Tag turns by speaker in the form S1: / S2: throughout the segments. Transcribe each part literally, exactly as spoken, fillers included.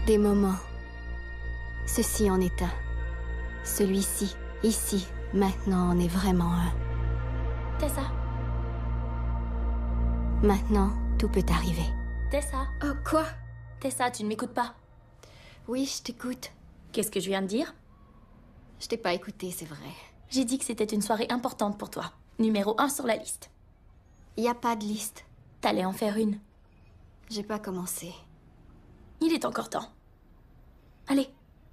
S1: Des moments. Ceci en est un. Celui-ci, ici, maintenant en est vraiment un.
S2: Tessa.
S1: Maintenant, tout peut arriver.
S2: Tessa.
S1: Oh, quoi?
S2: Tessa, tu ne m'écoutes pas.
S1: Oui, je t'écoute.
S2: Qu'est-ce que je viens de dire?
S1: Je t'ai pas écouté, c'est vrai.
S2: J'ai dit que c'était une soirée importante pour toi. Numéro un sur la liste.
S1: Y a pas de liste.
S2: T'allais en faire une.
S1: J'ai pas commencé.
S2: Il est encore temps. Allez.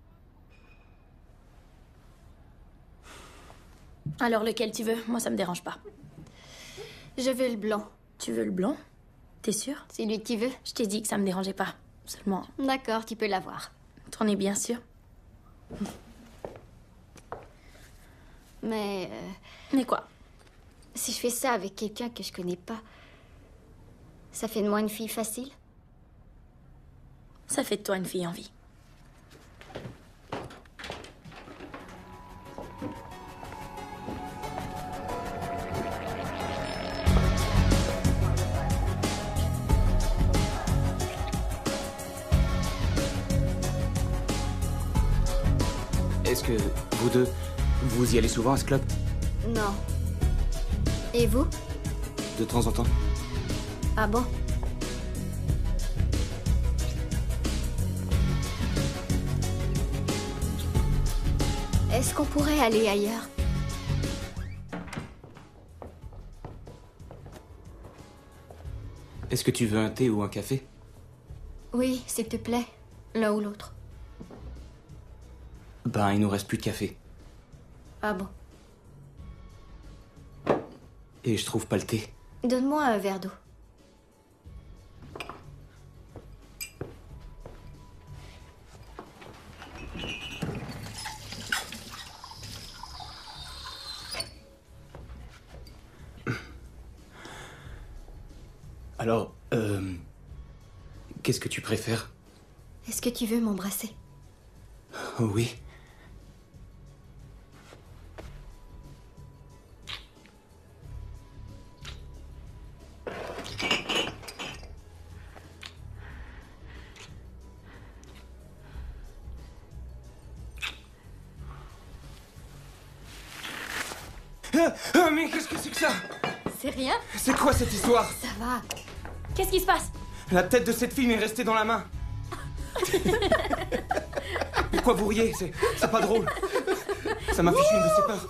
S2: Alors lequel tu veux? Moi, ça me dérange pas.
S1: Je veux le blanc.
S2: Tu veux le blanc? T'es sûre?
S1: C'est lui que tu veux?
S2: Je t'ai dit que ça me dérangeait pas. Seulement...
S1: D'accord, tu peux l'avoir.
S2: T'en es bien sûre?
S1: Mais... Euh,
S2: Mais quoi?
S1: Si je fais ça avec quelqu'un que je connais pas, ça fait de moi une fille facile?
S2: Ça fait de toi une fille en vie.
S3: Est-ce que vous deux, vous y allez souvent à ce club?
S1: Non. Et vous?
S3: De temps en temps.
S1: Ah bon? Est-ce qu'on pourrait aller ailleurs?
S3: Est-ce que tu veux un thé ou un café?
S1: Oui, s'il te plaît. L'un ou l'autre.
S3: Ben, il nous reste plus de café.
S1: Ah bon?
S3: Et je trouve pas le thé.
S1: Donne-moi un verre d'eau.
S3: Alors, euh... qu'est-ce que tu préfères?
S1: Est-ce que tu veux m'embrasser?
S3: Oh, oui. Ah, ah, mais qu'est-ce que c'est que ça?
S1: C'est rien?
S3: C'est quoi cette histoire?
S1: Ça va.
S2: Qu'est-ce qui se passe?
S3: La tête de cette fille m'est restée dans la main. Pourquoi vous riez? C'est c'est pas drôle. Ça m'a fichu une de ces peurs.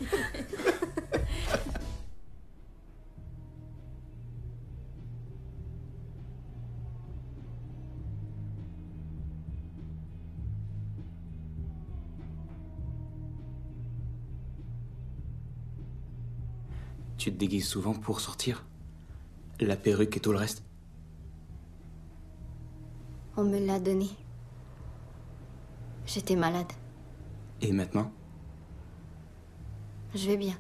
S3: Tu te déguises souvent pour sortir? La perruque et tout le reste?
S1: On me l'a donné. J'étais malade.
S3: Et maintenant?
S1: Je vais bien.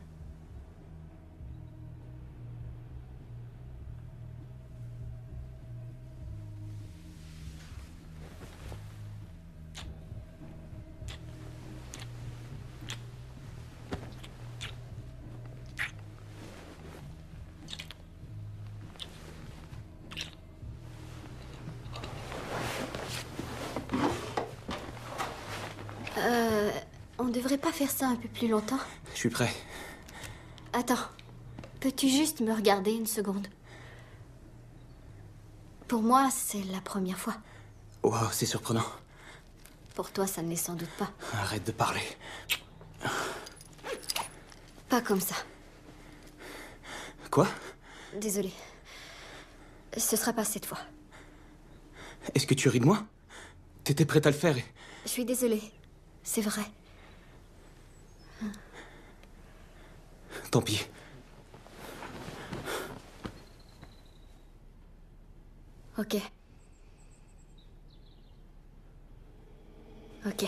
S1: Euh... On devrait pas faire ça un peu plus longtemps?
S3: Je suis prêt.
S1: Attends. Peux-tu juste me regarder une seconde? Pour moi, c'est la première fois.
S3: Wow, c'est surprenant.
S1: Pour toi, ça ne l'est sans doute pas.
S3: Arrête de parler.
S1: Pas comme ça.
S3: Quoi?
S1: Désolée. Ce sera pas cette fois.
S3: Est-ce que tu ris de moi? T'étais prête à le faire et...
S1: Je suis désolée. C'est vrai.
S3: Tant pis.
S1: Ok. Ok.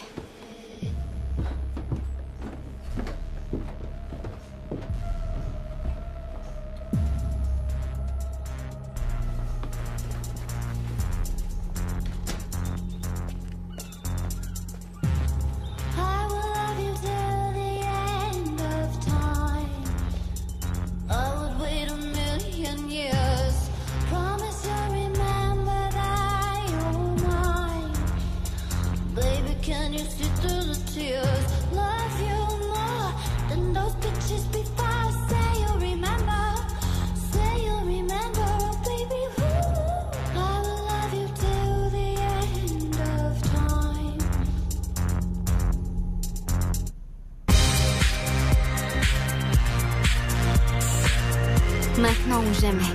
S1: jamais.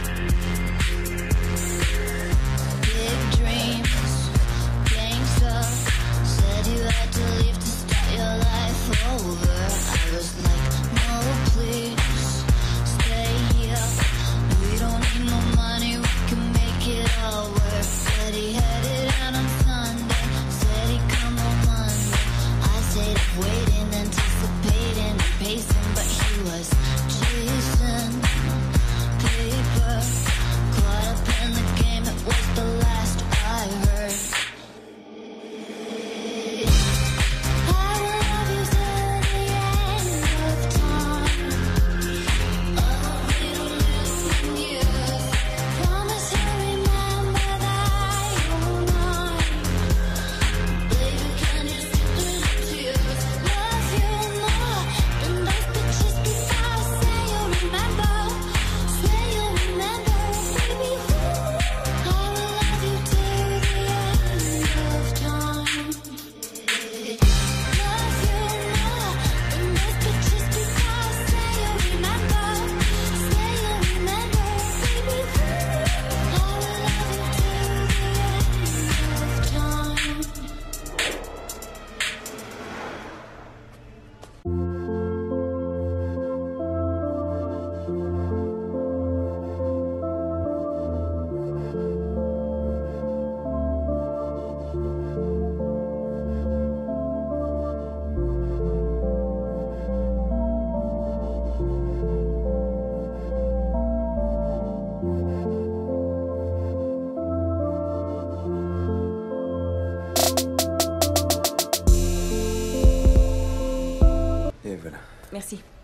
S4: Merci.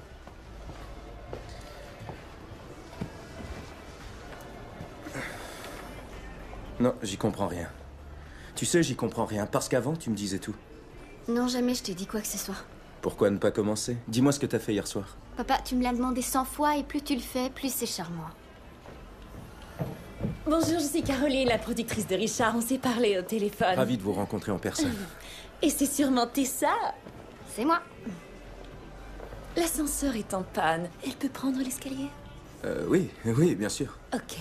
S5: Non, j'y comprends rien. Tu sais, j'y comprends rien, parce qu'avant, tu me disais tout.
S1: Non, jamais je t'ai dit quoi que ce soit.
S5: Pourquoi ne pas commencer? Dis-moi ce que t'as fait hier soir.
S1: Papa, tu me l'as demandé cent fois et plus tu le fais, plus c'est charmant.
S4: Bonjour, je suis Caroline, la productrice de Richard. On s'est parlé au téléphone.
S5: Ravi de vous rencontrer en personne.
S4: Et c'est sûrement Tessa.
S1: C'est moi.
S4: L'ascenseur est en panne. Elle peut prendre l'escalier?
S5: Euh, oui, oui, bien sûr.
S4: Ok.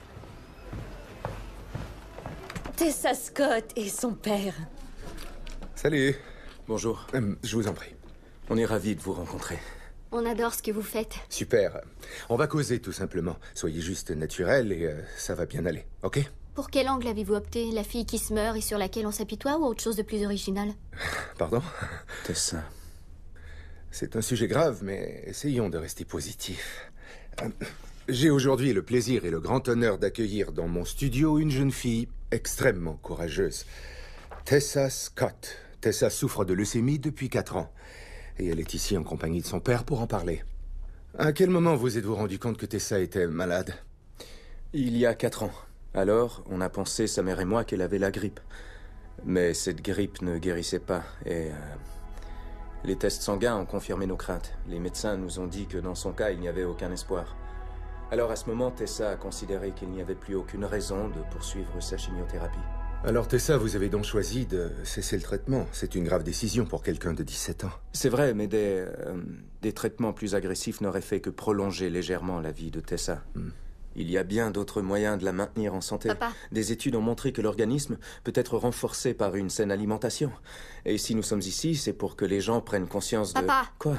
S4: Tessa Scott et son père.
S6: Salut.
S5: Bonjour.
S6: Euh, je vous en prie.
S5: On est ravis de vous rencontrer.
S1: On adore ce que vous faites.
S6: Super. On va causer tout simplement. Soyez juste naturel et euh, ça va bien aller, ok?
S1: Pour quel angle avez-vous opté? La fille qui se meurt et sur laquelle on s'apitoie ou autre chose de plus original?
S6: Pardon?
S5: Tessa.
S6: C'est un sujet grave, mais essayons de rester positifs. Euh, J'ai aujourd'hui le plaisir et le grand honneur d'accueillir dans mon studio une jeune fille extrêmement courageuse. Tessa Scott. Tessa souffre de leucémie depuis quatre ans. Et elle est ici en compagnie de son père pour en parler. À quel moment vous êtes-vous rendu compte que Tessa était malade?
S5: Il y a quatre ans. Alors, on a pensé, sa mère et moi, qu'elle avait la grippe. Mais cette grippe ne guérissait pas et... Euh, les tests sanguins ont confirmé nos craintes. Les médecins nous ont dit que dans son cas, il n'y avait aucun espoir. Alors à ce moment, Tessa a considéré qu'il n'y avait plus aucune raison de poursuivre sa chimiothérapie.
S6: Alors Tessa, vous avez donc choisi de cesser le traitement. C'est une grave décision pour quelqu'un de dix-sept ans.
S5: C'est vrai, mais des, euh, des traitements plus agressifs n'auraient fait que prolonger légèrement la vie de Tessa. Hmm. Il y a bien d'autres moyens de la maintenir en santé.
S1: Papa.
S5: Des études ont montré que l'organisme peut être renforcé par une saine alimentation. Et si nous sommes ici, c'est pour que les gens prennent conscience de...
S1: Papa.
S5: Quoi?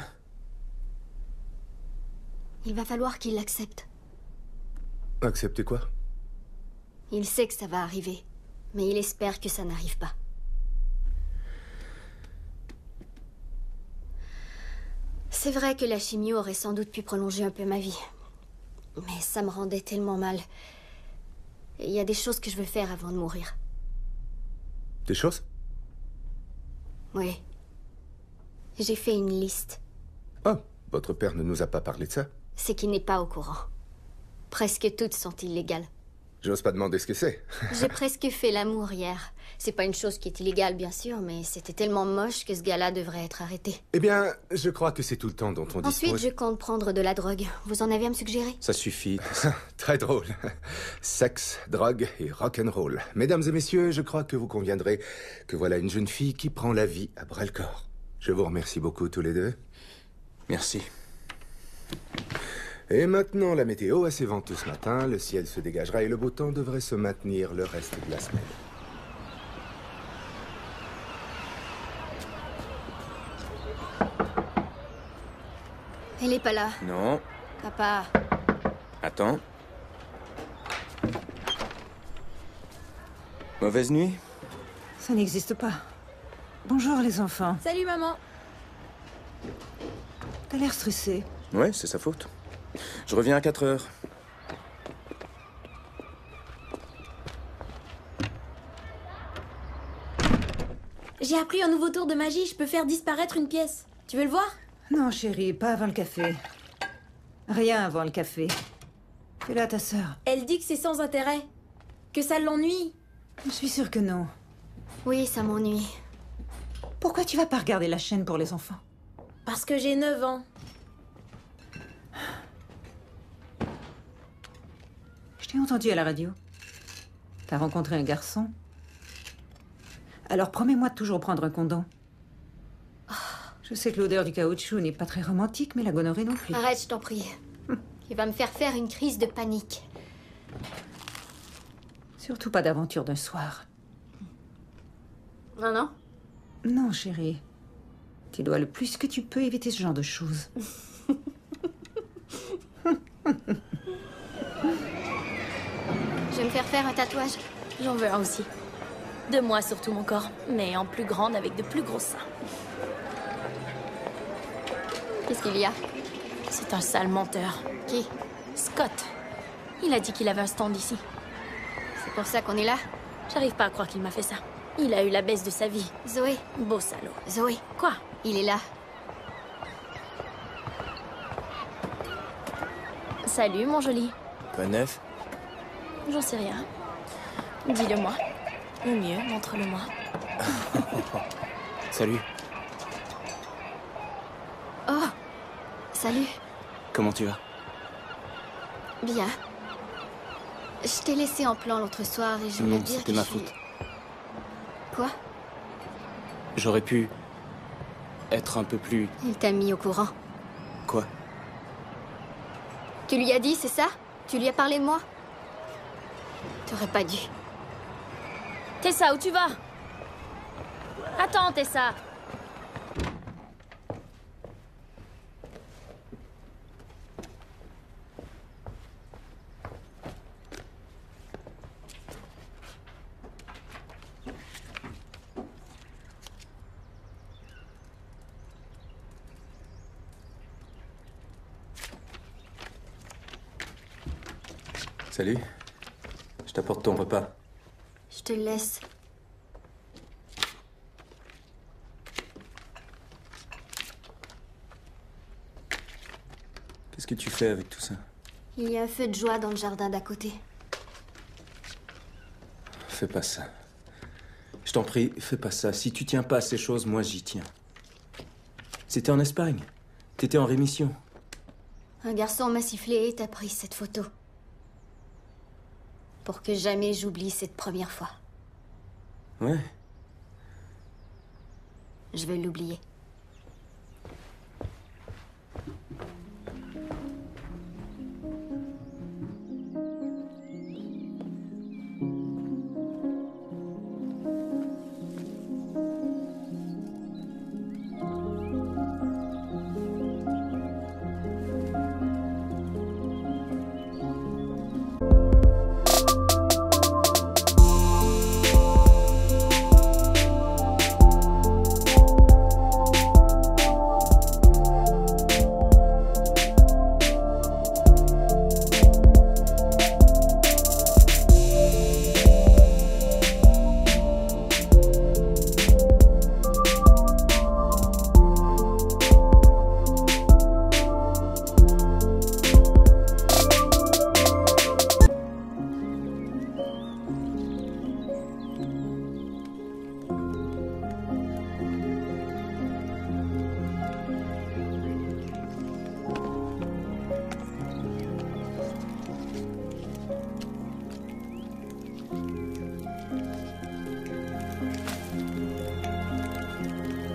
S1: Il va falloir qu'il l'accepte.
S6: Acceptez quoi?
S1: Il sait que ça va arriver, mais il espère que ça n'arrive pas. C'est vrai que la chimio aurait sans doute pu prolonger un peu ma vie. Mais ça me rendait tellement mal. Il y a des choses que je veux faire avant de mourir.
S6: Des choses?
S1: Oui. J'ai fait une liste.
S6: Oh, votre père ne nous a pas parlé de ça?
S1: C'est qu'il n'est pas au courant. Presque toutes sont illégales.
S6: J'ose pas demander ce que c'est.
S1: J'ai presque fait l'amour hier. C'est pas une chose qui est illégale, bien sûr, mais c'était tellement moche que ce gars-là devrait être arrêté.
S6: Eh bien, je crois que c'est tout le temps dont on
S1: Ensuite,
S6: dispose.
S1: je compte prendre de la drogue. Vous en avez à me suggérer?
S5: Ça suffit.
S6: Très drôle. Sexe, drogue et rock'n'roll. Mesdames et messieurs, je crois que vous conviendrez que voilà une jeune fille qui prend la vie à bras-le-corps. Je vous remercie beaucoup tous les deux.
S5: Merci.
S6: Et maintenant, la météo assez venteux ce matin, le ciel se dégagera et le beau temps devrait se maintenir le reste de la semaine.
S1: Elle est pas là.
S5: Non.
S1: Papa.
S5: Attends. Mauvaise nuit?
S7: Ça n'existe pas. Bonjour les enfants.
S4: Salut maman.
S7: T'as l'air stressé.
S5: Ouais, c'est sa faute. Je reviens à quatre heures.
S4: J'ai appris un nouveau tour de magie, je peux faire disparaître une pièce. Tu veux le voir?
S7: Non, chérie, pas avant le café. Rien avant le café. Fais-le à ta sœur.
S4: Elle dit que c'est sans intérêt. Que ça l'ennuie.
S7: Je suis sûre que non.
S1: Oui, ça m'ennuie.
S7: Pourquoi tu vas pas regarder la chaîne pour les enfants?
S4: Parce que j'ai neuf ans.
S7: Je t'ai entendu à la radio. T'as rencontré un garçon? Alors promets-moi de toujours prendre un condom. Je sais que l'odeur du caoutchouc n'est pas très romantique, mais la gonorrhée non plus.
S1: Arrête, je t'en prie. Il va me faire faire une crise de panique.
S7: Surtout pas d'aventure d'un soir.
S1: Non, non.
S7: Non, chérie. Tu dois le plus que tu peux éviter ce genre de choses.
S1: Je vais me faire faire un tatouage.
S2: J'en veux un aussi. De moi sur tout mon corps, mais en plus grande avec de plus gros seins.
S1: Qu'est-ce qu'il y a?
S2: C'est un sale menteur.
S1: Qui?
S2: Scott. Il a dit qu'il avait un stand ici.
S1: C'est pour ça qu'on est là?
S2: J'arrive pas à croire qu'il m'a fait ça. Il a eu la baisse de sa vie.
S1: Zoé.
S2: Beau salaud.
S1: Zoé.
S2: Quoi?
S1: Il est là.
S2: Salut, mon joli.
S5: Quoi neuf?
S2: J'en sais rien. Dis-le-moi. Ou mieux, montre-le-moi.
S3: Salut.
S1: Oh. Salut.
S3: Comment tu vas?
S1: Bien. Je t'ai laissé en plan l'autre soir et je voulais
S3: Non,
S1: te dire
S3: c'était
S1: que
S3: ma
S1: je suis-
S3: faute.
S1: Quoi?
S3: J'aurais pu être un peu plus...
S1: Il t'a mis au courant.
S3: Quoi?
S1: Tu lui as dit, c'est ça? Tu lui as parlé de moi? T'aurais pas dû.
S2: Tessa, où tu vas? Attends, Tessa.
S5: Salut. Je t'apporte ton repas.
S1: Je te le laisse.
S5: Qu'est-ce que tu fais avec tout ça?
S1: Il y a un feu de joie dans le jardin d'à côté.
S5: Fais pas ça. Je t'en prie, fais pas ça. Si tu tiens pas à ces choses, moi j'y tiens. C'était en Espagne. T'étais en rémission.
S1: Un garçon m'a sifflé et t'a pris cette photo. Pour que jamais j'oublie cette première fois.
S5: Ouais.
S1: Je veux l'oublier.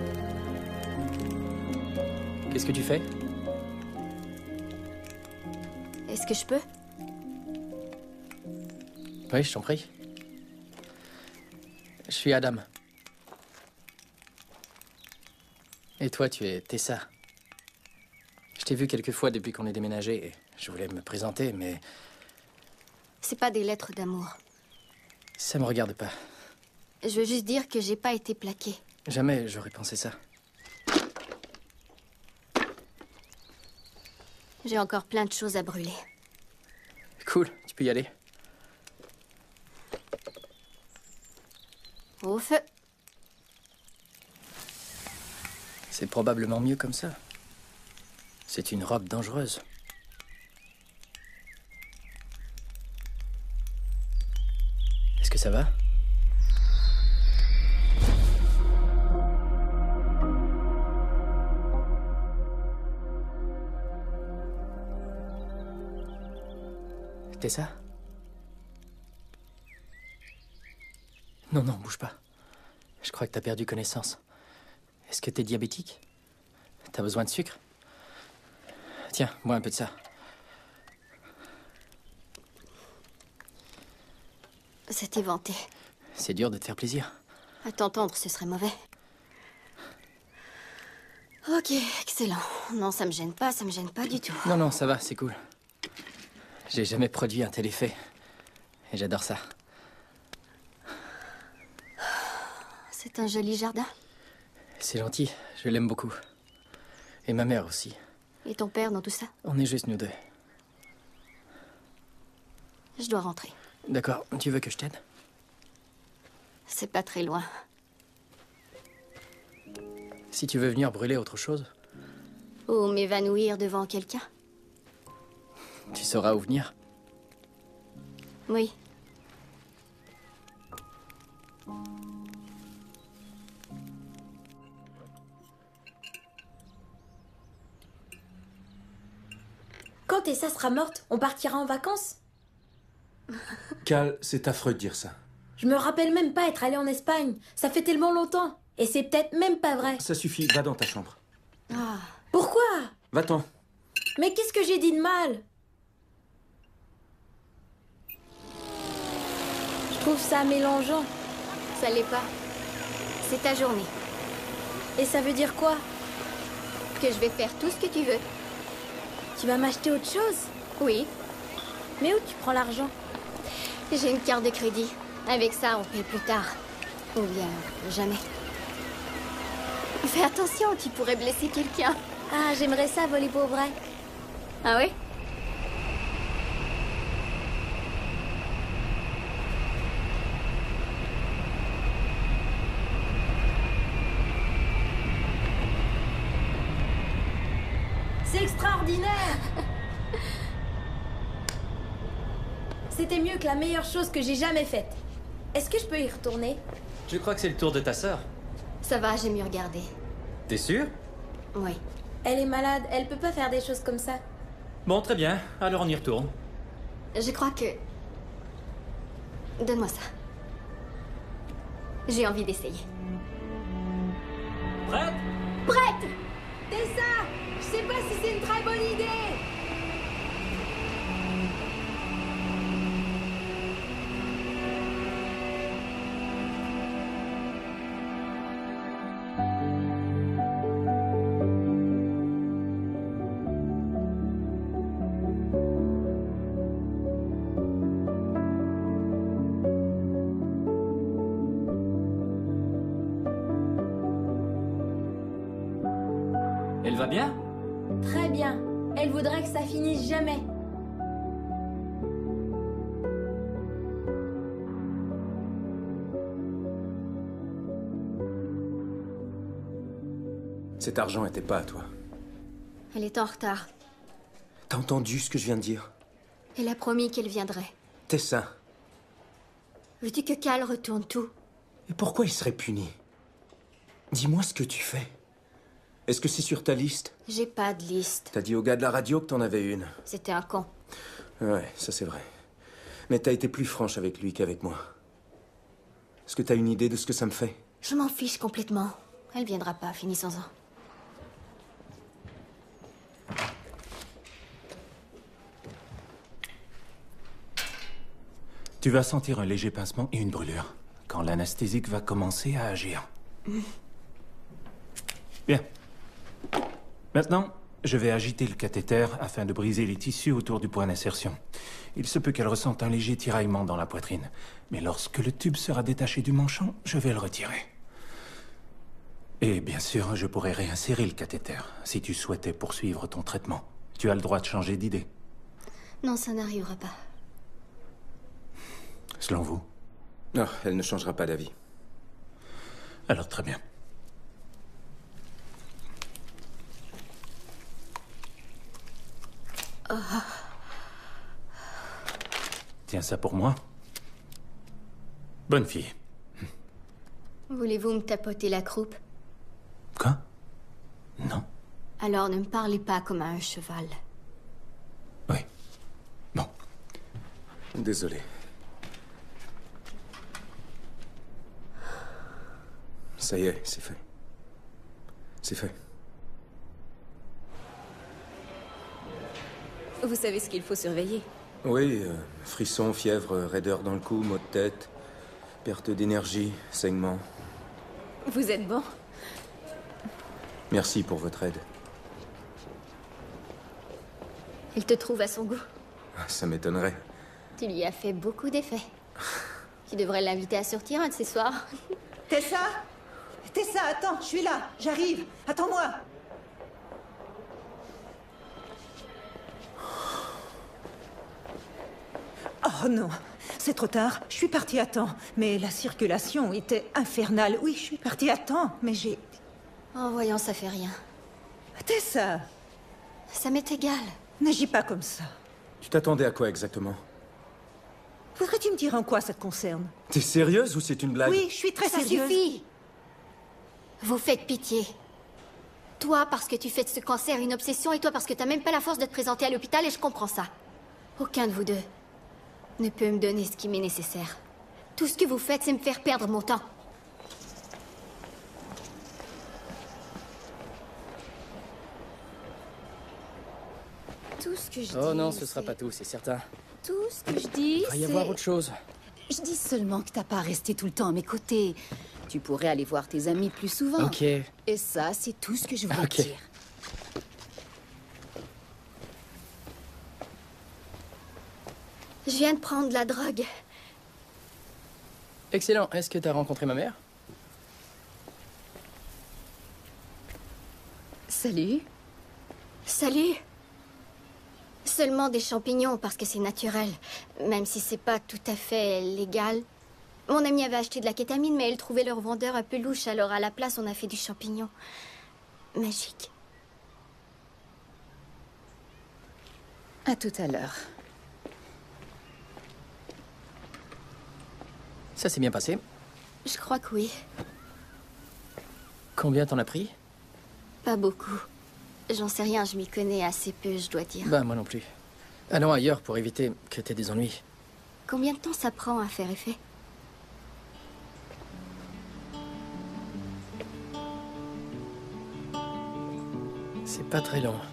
S3: Qu'est-ce que tu fais?
S1: Est-ce que je peux?
S8: Oui, je t'en prie. Je suis Adam. Et toi, tu es Tessa. Je t'ai vu quelques fois depuis qu'on est déménagé et je voulais me présenter, mais
S1: C'est pas des lettres d'amour.
S8: ça me regarde pas.
S1: Je veux juste dire que j'ai pas été plaquée.
S8: Jamais j'aurais pensé ça.
S1: J'ai encore plein de choses à brûler.
S8: Cool, tu peux y aller.
S1: Au feu.
S8: C'est probablement mieux comme ça. C'est une robe dangereuse. Est-ce que ça va? T'es ça? Non, non, bouge pas. Je crois que t'as perdu connaissance. Est-ce que t'es diabétique? T'as besoin de sucre? Tiens, bois un peu de ça.
S1: C'est éventé.
S8: C'est dur de te faire plaisir.
S1: À t'entendre, ce serait mauvais. Ok, excellent. Non, ça me gêne pas, ça me gêne pas du tout.
S8: Non, non, ça va, c'est cool. J'ai jamais produit un tel effet. Et j'adore ça.
S1: C'est un joli jardin.
S8: C'est gentil, je l'aime beaucoup. Et ma mère aussi.
S1: Et ton père dans tout ça?
S8: On est juste nous deux.
S1: Je dois rentrer.
S8: D'accord, tu veux que je t'aide?
S1: C'est pas très loin.
S8: Si tu veux venir brûler autre chose,
S1: Ou m'évanouir devant quelqu'un?
S8: tu sauras où venir.
S1: Oui.
S4: Quand Tessa sera morte, on partira en vacances?
S5: Cal, c'est affreux de dire ça.
S4: Je me rappelle même pas être allée en Espagne. Ça fait tellement longtemps. Et c'est peut-être même pas vrai.
S5: Ça suffit, va dans ta chambre.
S1: Ah,
S4: Pourquoi?
S5: Va-t'en.
S4: Mais qu'est-ce que j'ai dit de mal? Je trouve ça mélangeant.
S1: ça l'est pas. C'est ta journée.
S4: Et ça veut dire quoi?
S1: Que je vais faire tout ce que tu veux.
S4: Tu vas m'acheter autre chose?
S1: Oui,
S4: Mais où tu prends l'argent?
S1: j'ai une carte de crédit. Avec ça, on paye plus tard. Ou bien, jamais. Fais attention, tu pourrais blesser quelqu'un.
S4: Ah, j'aimerais ça voler pour vrai.
S1: Ah oui?
S4: C'est extraordinaire! C'était mieux que la meilleure chose que j'ai jamais faite. Est-ce que je peux y retourner?
S8: Je crois que c'est le tour de ta sœur.
S1: Ça va, j'ai mieux regardé.
S8: T'es sûr?
S1: Oui.
S4: Elle est malade, elle peut pas faire des choses comme ça.
S8: Bon, très bien. Alors on y retourne.
S1: Je crois que... Donne-moi ça. J'ai envie d'essayer.
S8: Prête?
S1: Prête!
S4: Tessa! Je sais pas si c'est une très bonne idée!
S8: Elle va bien?
S4: Très bien. Elle voudrait que ça finisse jamais.
S5: Cet argent était pas à toi.
S1: Elle est en retard.
S5: T'as entendu ce que je viens de dire?
S1: Elle a promis qu'elle viendrait.
S5: Tessa.
S1: Veux-tu que Cal retourne tout?
S5: Et pourquoi il serait puni? Dis-moi ce que tu fais. Est-ce que c'est sur ta liste?
S1: J'ai pas de liste.
S5: T'as dit au gars de la radio que t'en avais une.
S1: C'était un con.
S5: Ouais, ça c'est vrai. Mais t'as été plus franche avec lui qu'avec moi. Est-ce que t'as une idée de ce que ça me fait?
S1: Je m'en fiche complètement. Elle viendra pas, finissons-en.
S9: Tu vas sentir un léger pincement et une brûlure quand l'anesthésique va commencer à agir. Bien. Maintenant, je vais agiter le cathéter afin de briser les tissus autour du point d'insertion. Il se peut qu'elle ressente un léger tiraillement dans la poitrine. Mais lorsque le tube sera détaché du manchon, je vais le retirer. Et bien sûr, je pourrai réinsérer le cathéter si tu souhaitais poursuivre ton traitement. Tu as le droit de changer d'idée.
S1: Non, ça n'arrivera pas.
S9: Selon vous?
S5: Non, elle ne changera pas d'avis.
S9: Alors très bien.
S1: Oh.
S9: Tiens ça pour moi. Bonne fille.
S1: Voulez-vous me tapoter la croupe?
S9: Quoi? Non.
S1: Alors ne me parlez pas comme à un cheval.
S9: Oui. Bon.
S5: Désolé. Ça y est, c'est fait. C'est fait.
S4: Vous savez ce qu'il faut surveiller?
S5: Oui, euh, frissons, fièvre, raideur dans le cou, maux de tête, perte d'énergie, saignement.
S4: Vous êtes bon?
S5: Merci pour votre aide.
S1: Il te trouve à son goût.
S5: Ça m'étonnerait.
S1: Tu lui as fait beaucoup d'effets. Tu devrais l'inviter à sortir un de ces soirs.
S7: Tessa? Tessa, attends, je suis là, j'arrive. Attends-moi. Oh non, c'est trop tard. Je suis partie à temps. Mais la circulation était infernale. Oui, je suis partie à temps, mais j'ai...
S1: En voyant, ça fait rien.
S7: Tessa!
S1: Ça m'est égal.
S7: N'agis pas comme ça.
S5: Tu t'attendais à quoi exactement?
S7: Voudrais-tu me dire en quoi ça te concerne?
S5: T'es sérieuse ou c'est une blague?
S7: Oui, je suis très
S1: Ça
S7: sérieuse.
S1: suffit. Vous faites pitié. Toi, parce que tu fais de ce cancer une obsession, et toi, parce que t'as même pas la force de te présenter à l'hôpital, et je comprends ça. Aucun de vous deux ne peut me donner ce qui m'est nécessaire. Tout ce que vous faites, c'est me faire perdre mon temps. Tout ce que je dis...
S8: Oh non, ce sera pas tout, c'est certain.
S10: Tout ce que je dis,
S8: Il va y avoir autre chose.
S10: Je dis seulement que t'as pas à rester tout le temps à mes côtés. Tu pourrais aller voir tes amis plus souvent.
S8: Ok.
S10: Et ça, c'est tout ce que je voulais
S8: Ok.
S10: dire.
S1: Je viens de prendre de la drogue.
S8: Excellent. Est-ce que t'as rencontré ma mère?
S10: Salut.
S1: Salut. Seulement des champignons parce que c'est naturel, même si c'est pas tout à fait légal. Mon amie avait acheté de la kétamine, mais elle trouvait leur vendeur un peu louche, alors à la place, on a fait du champignon. Magique.
S10: À tout à l'heure.
S8: Ça s'est bien passé.
S1: Je crois que oui.
S8: Combien t'en as pris?
S1: Pas beaucoup. J'en sais rien, je m'y connais assez peu, je dois dire.
S8: Bah, moi non plus. Allons ailleurs pour éviter que t'aies des ennuis.
S1: Combien de temps ça prend à faire effet?
S8: C'est pas très long.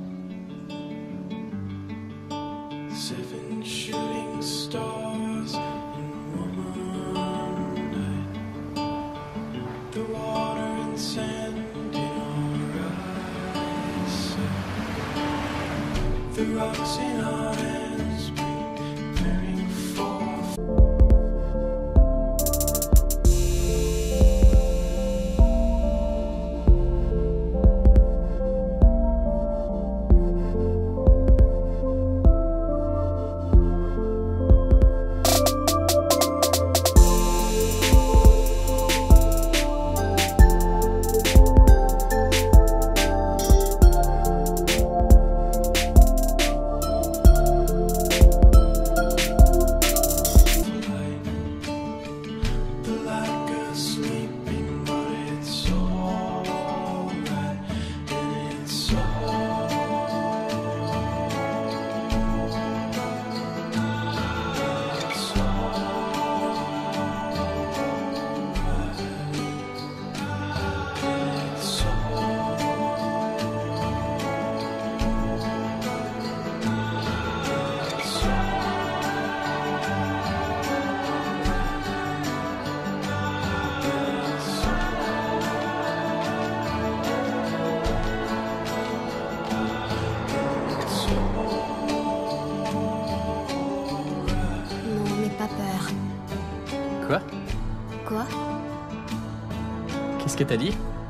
S11: Seven shooting stars in one night. The water and sand in our eyes. The rocks in our hands preparing for.
S8: Quoi?
S1: Quoi?
S8: Qu'est-ce que t'as dit?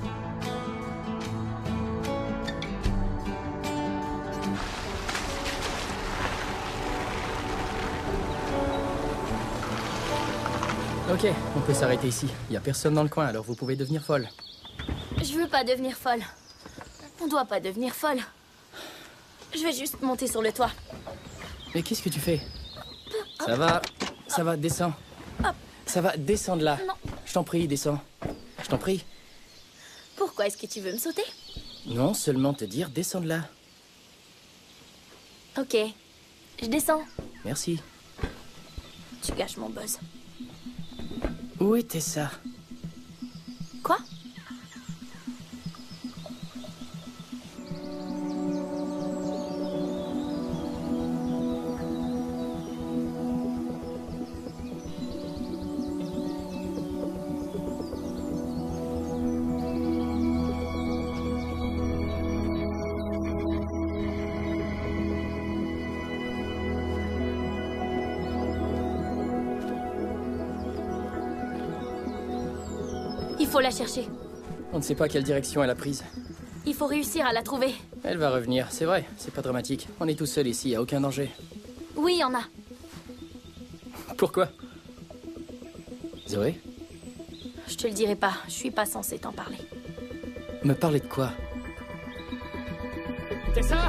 S8: Ok, on peut s'arrêter ici. Il y a personne dans le coin, alors vous pouvez devenir folle.
S2: Je veux pas devenir folle. On doit pas devenir folle. Je vais juste monter sur le toit.
S8: Mais qu'est-ce que tu fais? Ça va, ça va, descends. Ça va, descends de là.
S2: Non.
S8: Je t'en prie, descends. Je t'en prie.
S2: Pourquoi est-ce que tu veux me sauter?
S8: Non, seulement te dire, descends de là.
S2: Ok, je descends.
S8: Merci.
S2: Tu gâches mon buzz.
S8: Où était ça?
S2: Quoi? Il faut la chercher.
S8: On ne sait pas quelle direction elle a prise.
S2: Il faut réussir à la trouver.
S8: Elle va revenir, c'est vrai, c'est pas dramatique. On est tous seuls ici, y a aucun danger.
S2: Oui, il y en a.
S8: Pourquoi? Zoé?
S2: Je te le dirai pas, je suis pas censée t'en parler.
S8: Me parler de quoi? Tessa!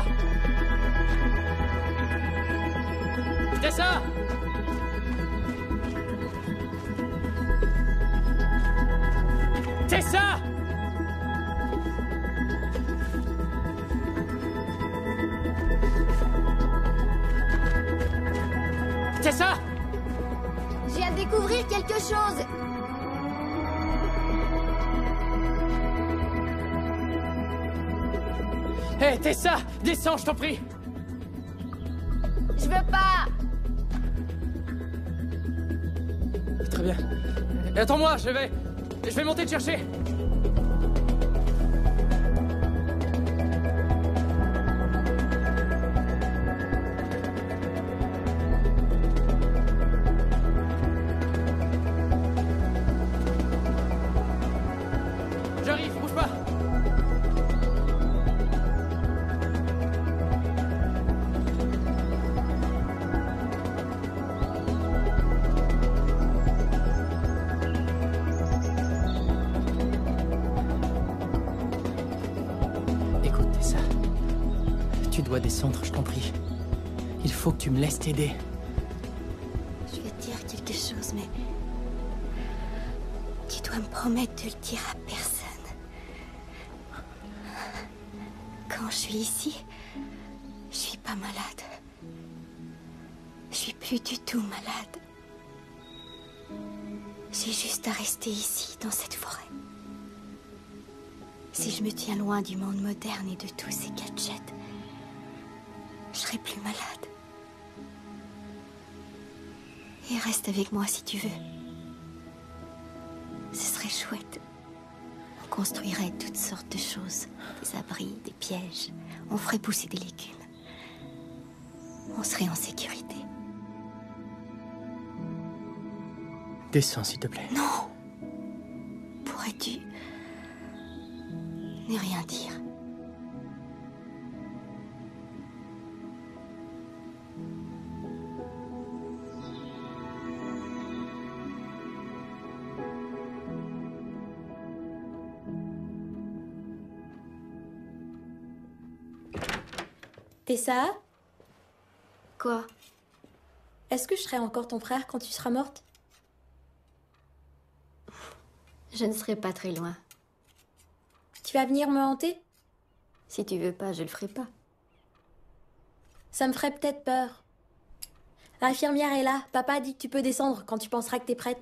S8: Tessa! Tessa! Tessa!
S1: Je viens de découvrir quelque chose.
S8: Hé, hey, Tessa! Descends, je t'en prie!
S1: Je veux pas.
S8: Très bien. Attends-moi, je vais... Je vais monter te chercher. J'arrive, bouge pas. Écoute, Tessa. Tu dois descendre, je t'en prie. Il faut que tu me laisses t'aider.
S1: Je vais te dire quelque chose, mais... Tu dois me promettre de le dire à personne. Quand je suis ici, je suis pas malade. Je suis plus du tout malade. J'ai juste à rester ici, dans cette forêt. Si je me tiens loin du monde moderne et de tous ces gadgets, je serai plus malade. Et reste avec moi si tu veux. Ce serait chouette. On construirait toutes sortes de choses. Des abris, des pièges. On ferait pousser des légumes. On serait en sécurité.
S8: Descends, s'il te plaît.
S1: Non! Pourrais-tu ne rien dire?
S4: Tessa?
S1: Quoi?
S4: Est-ce que je serai encore ton frère quand tu seras morte?
S1: Je ne serai pas très loin.
S4: Tu vas venir me hanter?
S1: Si tu veux pas, je le ferai pas.
S4: Ça me ferait peut-être peur. L'infirmière est là. Papa a dit que tu peux descendre quand tu penseras que t'es prête.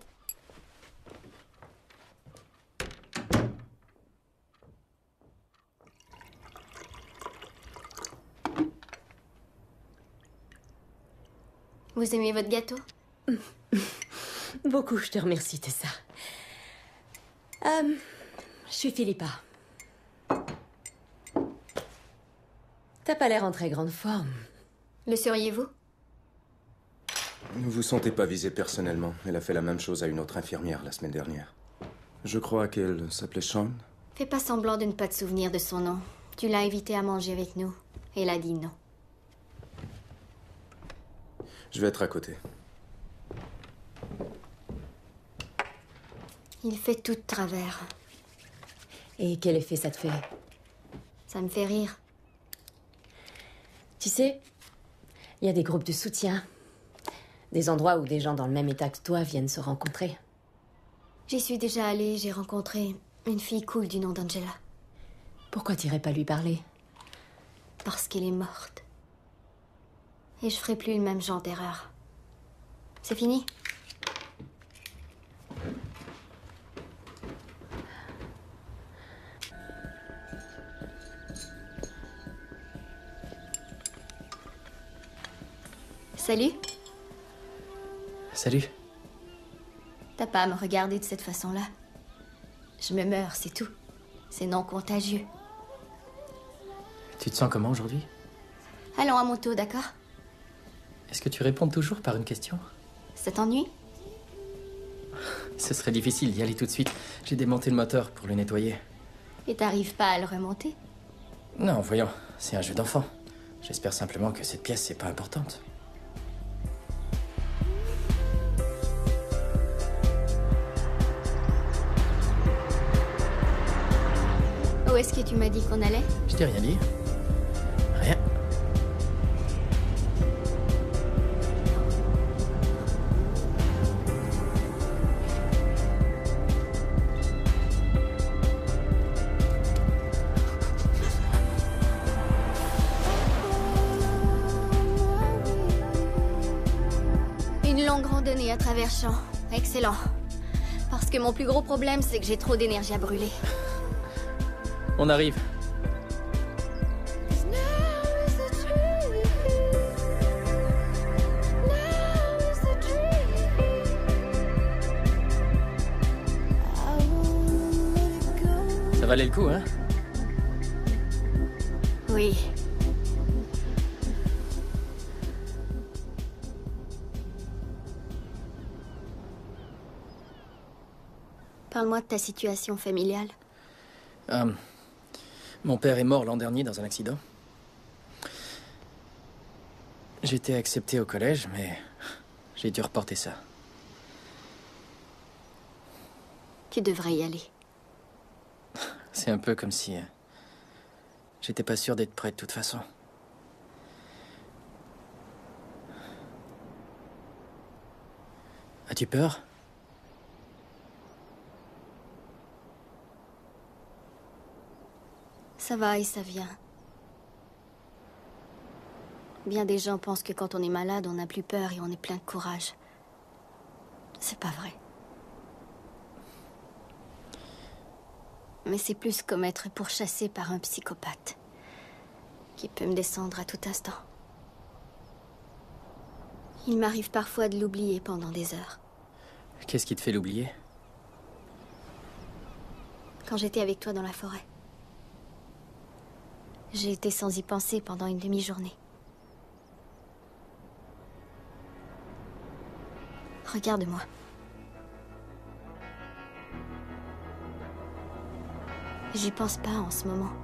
S1: Vous aimez votre gâteau?
S12: Beaucoup, je te remercie, Tessa. Euh, je suis Philippa. T'as pas l'air en très grande forme.
S1: Le seriez-vous?
S5: Ne vous sentez pas visé personnellement. Elle a fait la même chose à une autre infirmière la semaine dernière. Je crois qu'elle s'appelait Sean.
S1: Fais pas semblant de ne pas te souvenir de son nom. Tu l'as invitée à manger avec nous. Elle a dit non.
S5: Je vais être à côté.
S1: Il fait tout de travers.
S12: Et quel effet ça te fait?
S1: Ça me fait rire.
S12: Tu sais, il y a des groupes de soutien. Des endroits où des gens dans le même état que toi viennent se rencontrer.
S1: J'y suis déjà allée, j'ai rencontré une fille cool du nom d'Angela.
S12: Pourquoi t'irais pas lui parler?
S1: Parce qu'elle est morte. Et je ferai plus le même genre d'erreur. C'est fini? Salut.
S8: Salut.
S1: T'as pas à me regarder de cette façon-là. Je me meurs, c'est tout. C'est non contagieux.
S8: Tu te sens comment aujourd'hui?
S1: Allons à mon tour, d'accord?
S8: Est-ce que tu réponds toujours par une question?
S1: Ça t'ennuie?
S8: Ce serait difficile d'y aller tout de suite. J'ai démonté le moteur pour le nettoyer.
S1: Et t'arrives pas à le remonter?
S8: Non, voyons, c'est un jeu d'enfant. J'espère simplement que cette pièce, c'est pas importante.
S1: Où est-ce que tu m'as dit qu'on allait?
S8: Je t'ai rien dit. Rien.
S1: Une longue randonnée à travers champs. Excellent. Parce que mon plus gros problème, c'est que j'ai trop d'énergie à brûler.
S8: On arrive. Ça valait le coup, hein?
S1: Oui. Parle-moi de ta situation familiale.
S8: Euh, mon père est mort l'an dernier dans un accident. J'étais accepté au collège, mais j'ai dû reporter ça.
S1: Tu devrais y aller.
S8: C'est un peu comme si... euh, j'étais pas sûr d'être prêt de toute façon. As-tu peur?
S1: Ça va et ça vient. Bien des gens pensent que quand on est malade, on n'a plus peur et on est plein de courage. C'est pas vrai. Mais c'est plus comme être pourchassé par un psychopathe qui peut me descendre à tout instant. Il m'arrive parfois de l'oublier pendant des heures.
S8: Qu'est-ce qui te fait l'oublier?
S1: Quand j'étais avec toi dans la forêt. J'ai été sans y penser pendant une demi-journée. Regarde-moi. J'y pense pas en ce moment.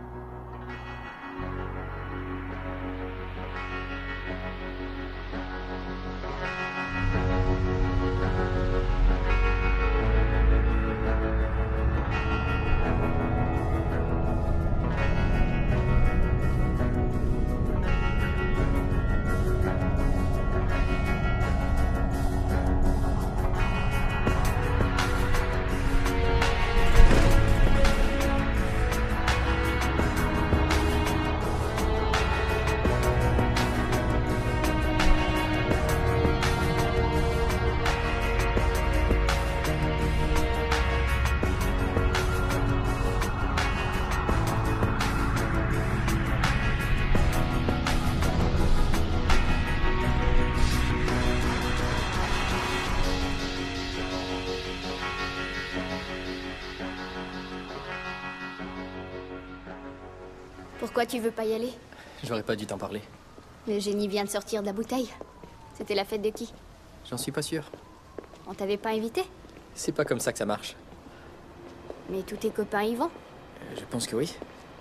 S1: Pourquoi tu veux pas y aller?
S8: J'aurais pas dû t'en parler.
S1: Le génie vient de sortir de la bouteille. C'était la fête de qui?
S8: J'en suis pas sûr.
S1: On t'avait pas invité?
S8: C'est pas comme ça que ça marche.
S1: Mais tous tes copains y vont?
S8: Euh, Je pense que oui.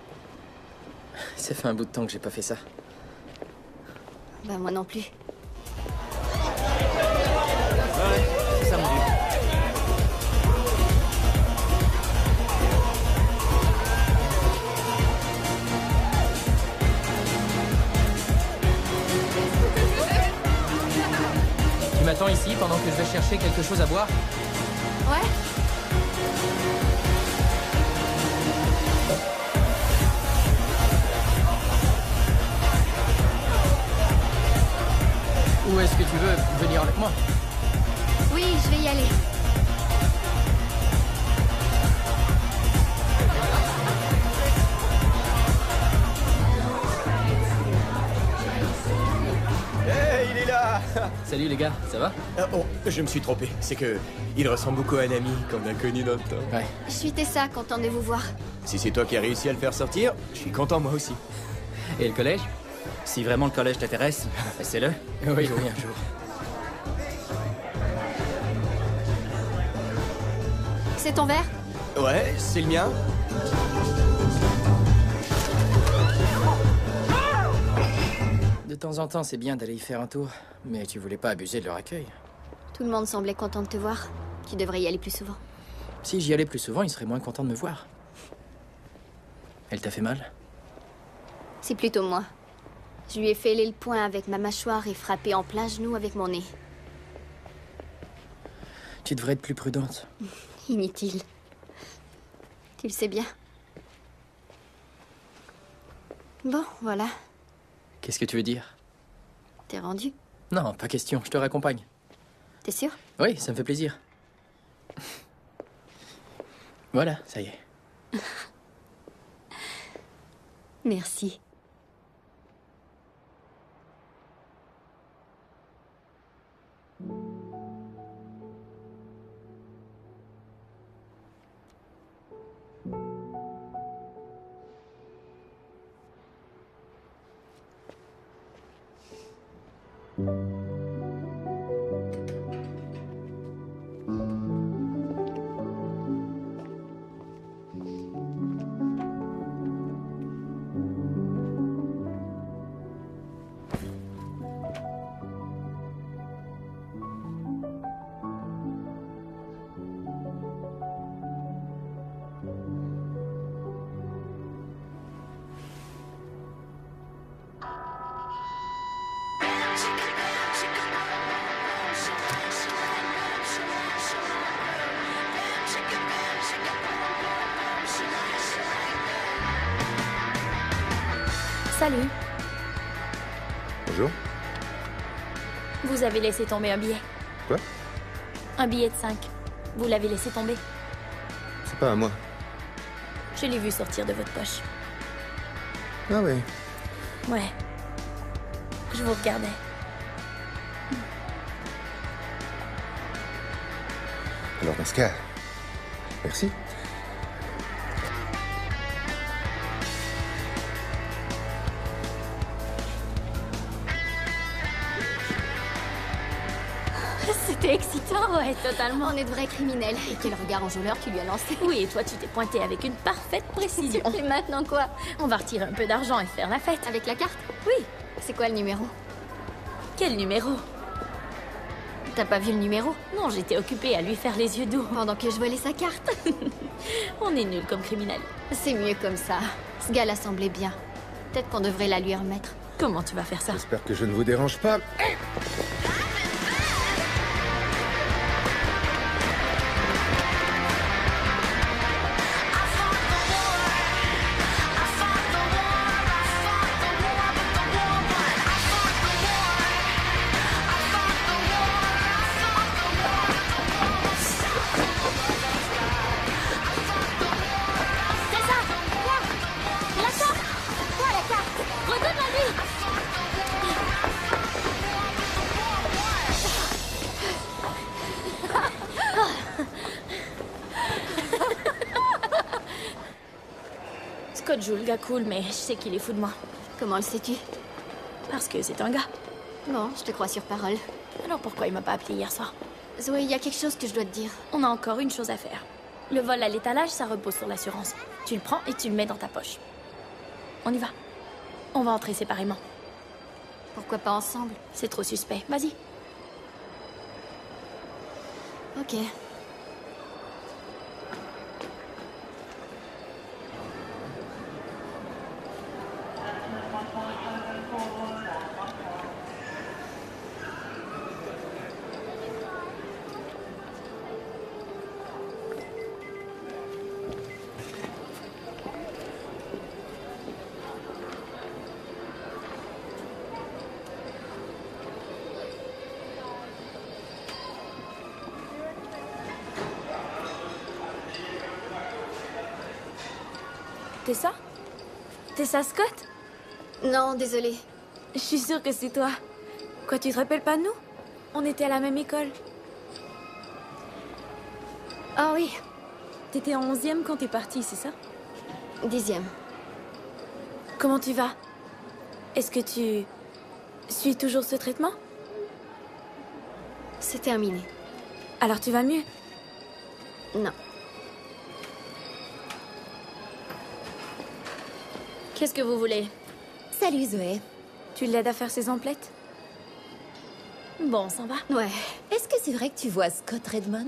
S8: Ça fait un bout de temps que j'ai pas fait ça.
S1: Bah moi non plus.
S8: Ouais, c'est ça mon vieux. Tu m'attends ici pendant que je vais chercher quelque chose à boire?
S1: Ouais?
S8: Ou est-ce que tu veux venir avec moi?
S1: Oui, je vais y aller.
S13: Hey, il est là!
S8: Salut les gars, ça va?
S13: Ah, oh, je me suis trompé. C'est que il ressemble beaucoup à un ami qu'on a connu dans le temps.
S8: Ouais.
S1: Je suis Tessa, contente de vous voir.
S13: Si c'est toi qui as réussi à le faire sortir, je suis content moi aussi.
S8: Et le collège?
S14: Si vraiment le collège t'intéresse, fais-le.
S8: Oui, oui, un jour.
S1: C'est ton verre?
S13: Ouais, c'est le mien.
S8: De temps en temps, c'est bien d'aller y faire un tour. Mais tu voulais pas abuser de leur accueil.
S1: Tout le monde semblait content de te voir. Tu devrais y aller plus souvent.
S8: Si j'y allais plus souvent, ils seraient moins contents de me voir. Elle t'a fait mal?
S1: C'est plutôt moi. Je lui ai fêlé le poing avec ma mâchoire et frappé en plein genou avec mon nez.
S8: Tu devrais être plus prudente.
S1: Inutile. Tu le sais bien. Bon, voilà.
S8: Qu'est-ce que tu veux dire?
S1: T'es rendu?
S8: Non, pas question, je te raccompagne.
S1: T'es sûr?
S8: Oui, ça me fait plaisir. Voilà, ça y est.
S1: Merci.
S2: Salut.
S6: Bonjour.
S2: Vous avez laissé tomber un billet.
S6: Quoi?
S2: Un billet de cinq. Vous l'avez laissé tomber.
S6: C'est pas à moi.
S2: Je l'ai vu sortir de votre poche.
S6: Ah oui.
S2: Ouais. Je vous regardais.
S6: Alors dans ce cas, merci.
S2: C'était excitant, ouais, totalement.
S1: On est de vrais criminels. Et quel regard enjôleur tu lui as lancé.
S2: Oui, et toi, tu t'es pointé avec une parfaite précision.
S1: Et maintenant quoi?
S2: On va retirer un peu d'argent et faire la fête.
S1: Avec la carte?
S2: Oui.
S1: C'est quoi le numéro?
S2: Quel numéro?
S1: T'as pas vu le numéro?
S2: Non, j'étais occupée à lui faire les yeux doux.
S1: Pendant que je volais sa carte.
S2: On est nuls comme criminels.
S1: C'est mieux comme ça. Ce gars-là semblait bien. Peut-être qu'on devrait la lui remettre.
S2: Comment tu vas faire ça?
S6: J'espère que je ne vous dérange pas.
S2: Scott joue le gars cool, mais je sais qu'il est fou de moi.
S1: Comment le sais-tu?
S2: Parce que c'est un gars.
S1: Bon, je te crois sur parole.
S2: Alors pourquoi il m'a pas appelé hier soir?
S1: Zoé, il y a quelque chose que je dois te dire.
S2: On a encore une chose à faire. Le vol à l'étalage, ça repose sur l'assurance. Tu le prends et tu le mets dans ta poche. On y va. On va entrer séparément.
S1: Pourquoi pas ensemble?
S2: C'est trop suspect. Vas-y.
S1: Ok.
S2: T'es ça? T'es ça, Scott?
S1: Non, désolée.
S2: Je suis sûre que c'est toi. Quoi, tu te rappelles pas de nous? On était à la même école.
S1: Ah oui.
S2: T'étais en onzième quand t'es partie, c'est ça?
S1: Dixième.
S2: Comment tu vas? Est-ce que tu suis toujours ce traitement?
S1: C'est terminé.
S2: Alors tu vas mieux?
S1: Non.
S2: Qu'est-ce que vous voulez?
S10: Salut Zoé.
S2: Tu l'aides à faire ses emplettes? Bon, ça va.
S1: Ouais.
S10: Est-ce que c'est vrai que tu vois Scott Redmond?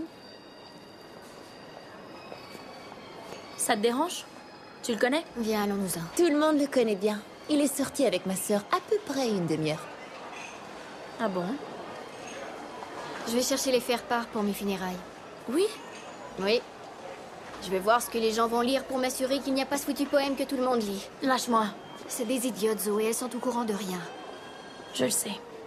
S2: Ça te dérange? Tu le connais?
S1: Viens, allons-nous-en.
S10: Tout le monde le connaît bien. Il est sorti avec ma sœur à peu près une demi-heure.
S2: Ah bon?
S1: Je vais chercher les faire-part pour mes funérailles.
S2: Oui?
S1: Oui. Je vais voir ce que les gens vont lire pour m'assurer qu'il n'y a pas ce foutu poème que tout le monde lit.
S2: Lâche-moi.
S1: C'est des idiotes, Zoé. Elles sont au courant de rien.
S2: Je le sais.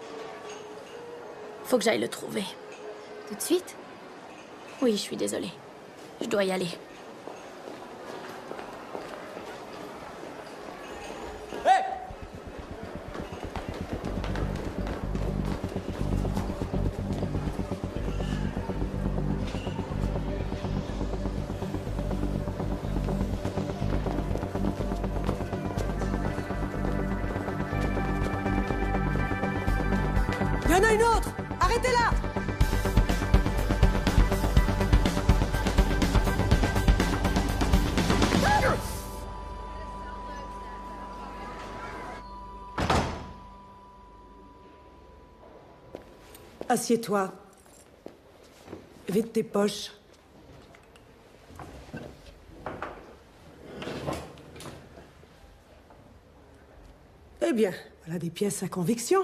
S2: Faut que j'aille le trouver.
S1: Tout de suite?
S2: Oui, je suis désolée. Je dois y aller.
S15: Il y en a une autre! Arrêtez-la! Assieds-toi. Vide tes poches. Eh bien, voilà des pièces à conviction.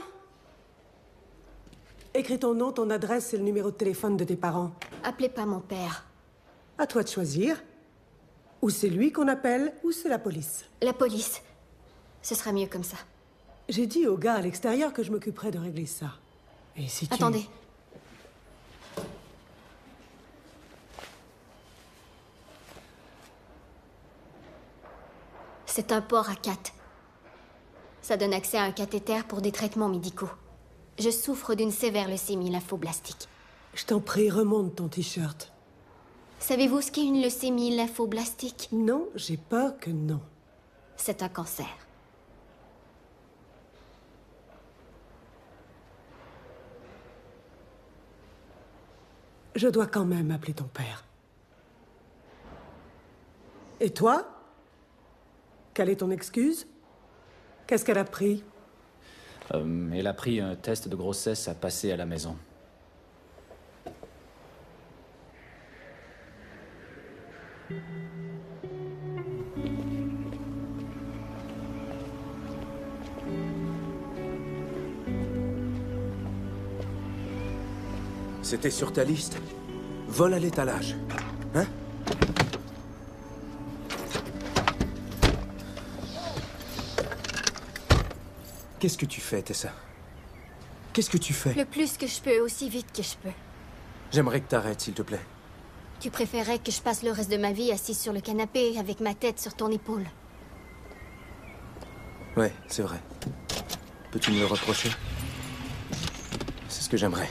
S15: Écris ton nom, ton adresse et le numéro de téléphone de tes parents.
S1: Appelez pas mon père.
S15: À toi de choisir. Ou c'est lui qu'on appelle, ou c'est la police.
S1: La police. Ce sera mieux comme ça.
S15: J'ai dit au gars à l'extérieur que je m'occuperais de régler ça. Et si tu...
S1: Attendez. C'est un port à quatre. Ça donne accès à un cathéter pour des traitements médicaux. Je souffre d'une sévère leucémie lymphoblastique.
S15: Je t'en prie, remonte ton t-shirt.
S1: Savez-vous ce qu'est une leucémie lymphoblastique?
S15: Non, j'ai peur que non.
S1: C'est un cancer.
S15: Je dois quand même appeler ton père. Et toi? Quelle est ton excuse? Qu'est-ce qu'elle a pris?
S14: Euh, elle a pris un test de grossesse à passer à la maison.
S5: C'était sur ta liste? Vol à l'étalage. Hein? Qu'est-ce que tu fais, Tessa? Qu'est-ce que tu fais?
S1: Le plus que je peux, aussi vite que je peux.
S5: J'aimerais que t'arrêtes, s'il te plaît.
S1: Tu préférais que je passe le reste de ma vie assise sur le canapé avec ma tête sur ton épaule.
S5: Ouais, c'est vrai. Peux-tu me le reprocher? C'est ce que j'aimerais.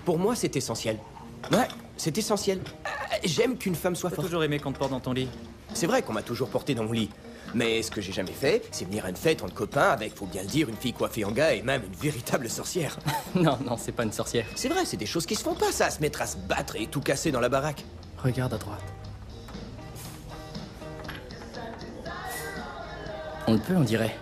S13: Pour moi, c'est essentiel. Ouais, c'est essentiel. Euh, J'aime qu'une femme soit
S8: T'as
S13: forte.
S8: toujours aimé qu'on te porte dans ton lit.
S13: C'est vrai qu'on m'a toujours porté dans mon lit. Mais ce que j'ai jamais fait, c'est venir à une fête entre copains avec, faut bien le dire, une fille coiffée en gars et même une véritable sorcière.
S8: Non, non, c'est pas une sorcière.
S13: C'est vrai, c'est des choses qui se font pas, ça, se mettre à se battre et tout casser dans la baraque.
S8: Regarde à droite. On le peut, on dirait.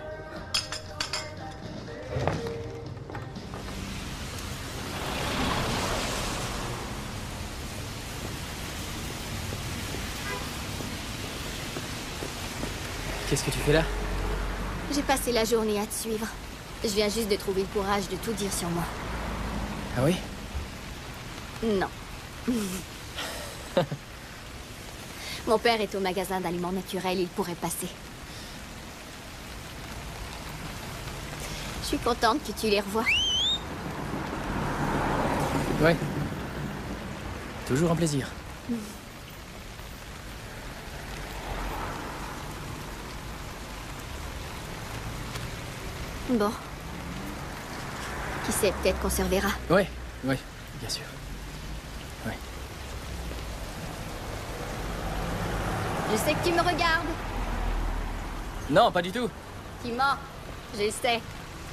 S8: Qu'est-ce que tu fais là?
S1: J'ai passé la journée à te suivre. Je viens juste de trouver le courage de tout dire sur moi.
S8: Ah oui?
S1: Non. Mon père est au magasin d'aliments naturels, il pourrait passer. Je suis contente que tu les revois.
S8: Ouais. Toujours un plaisir.
S1: Bon. Qui sait, peut-être qu'on se reverra.
S8: Ouais, ouais, bien sûr. Ouais.
S1: Je sais que tu me regardes.
S8: Non, pas du tout.
S1: Tu mens. Je le sais.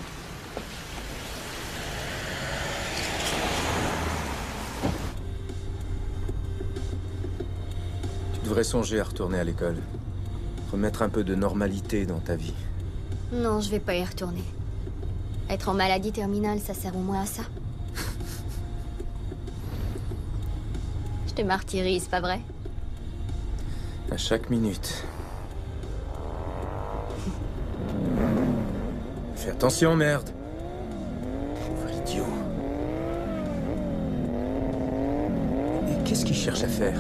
S5: Tu devrais songer à retourner à l'école. Remettre un peu de normalité dans ta vie.
S1: Non, je vais pas y retourner. Être en maladie terminale, ça sert au moins à ça. Je te martyrise, pas vrai?
S5: À chaque minute. Fais attention, merde. Pauvre idiot. Et qu'est-ce qu'il cherche à faire?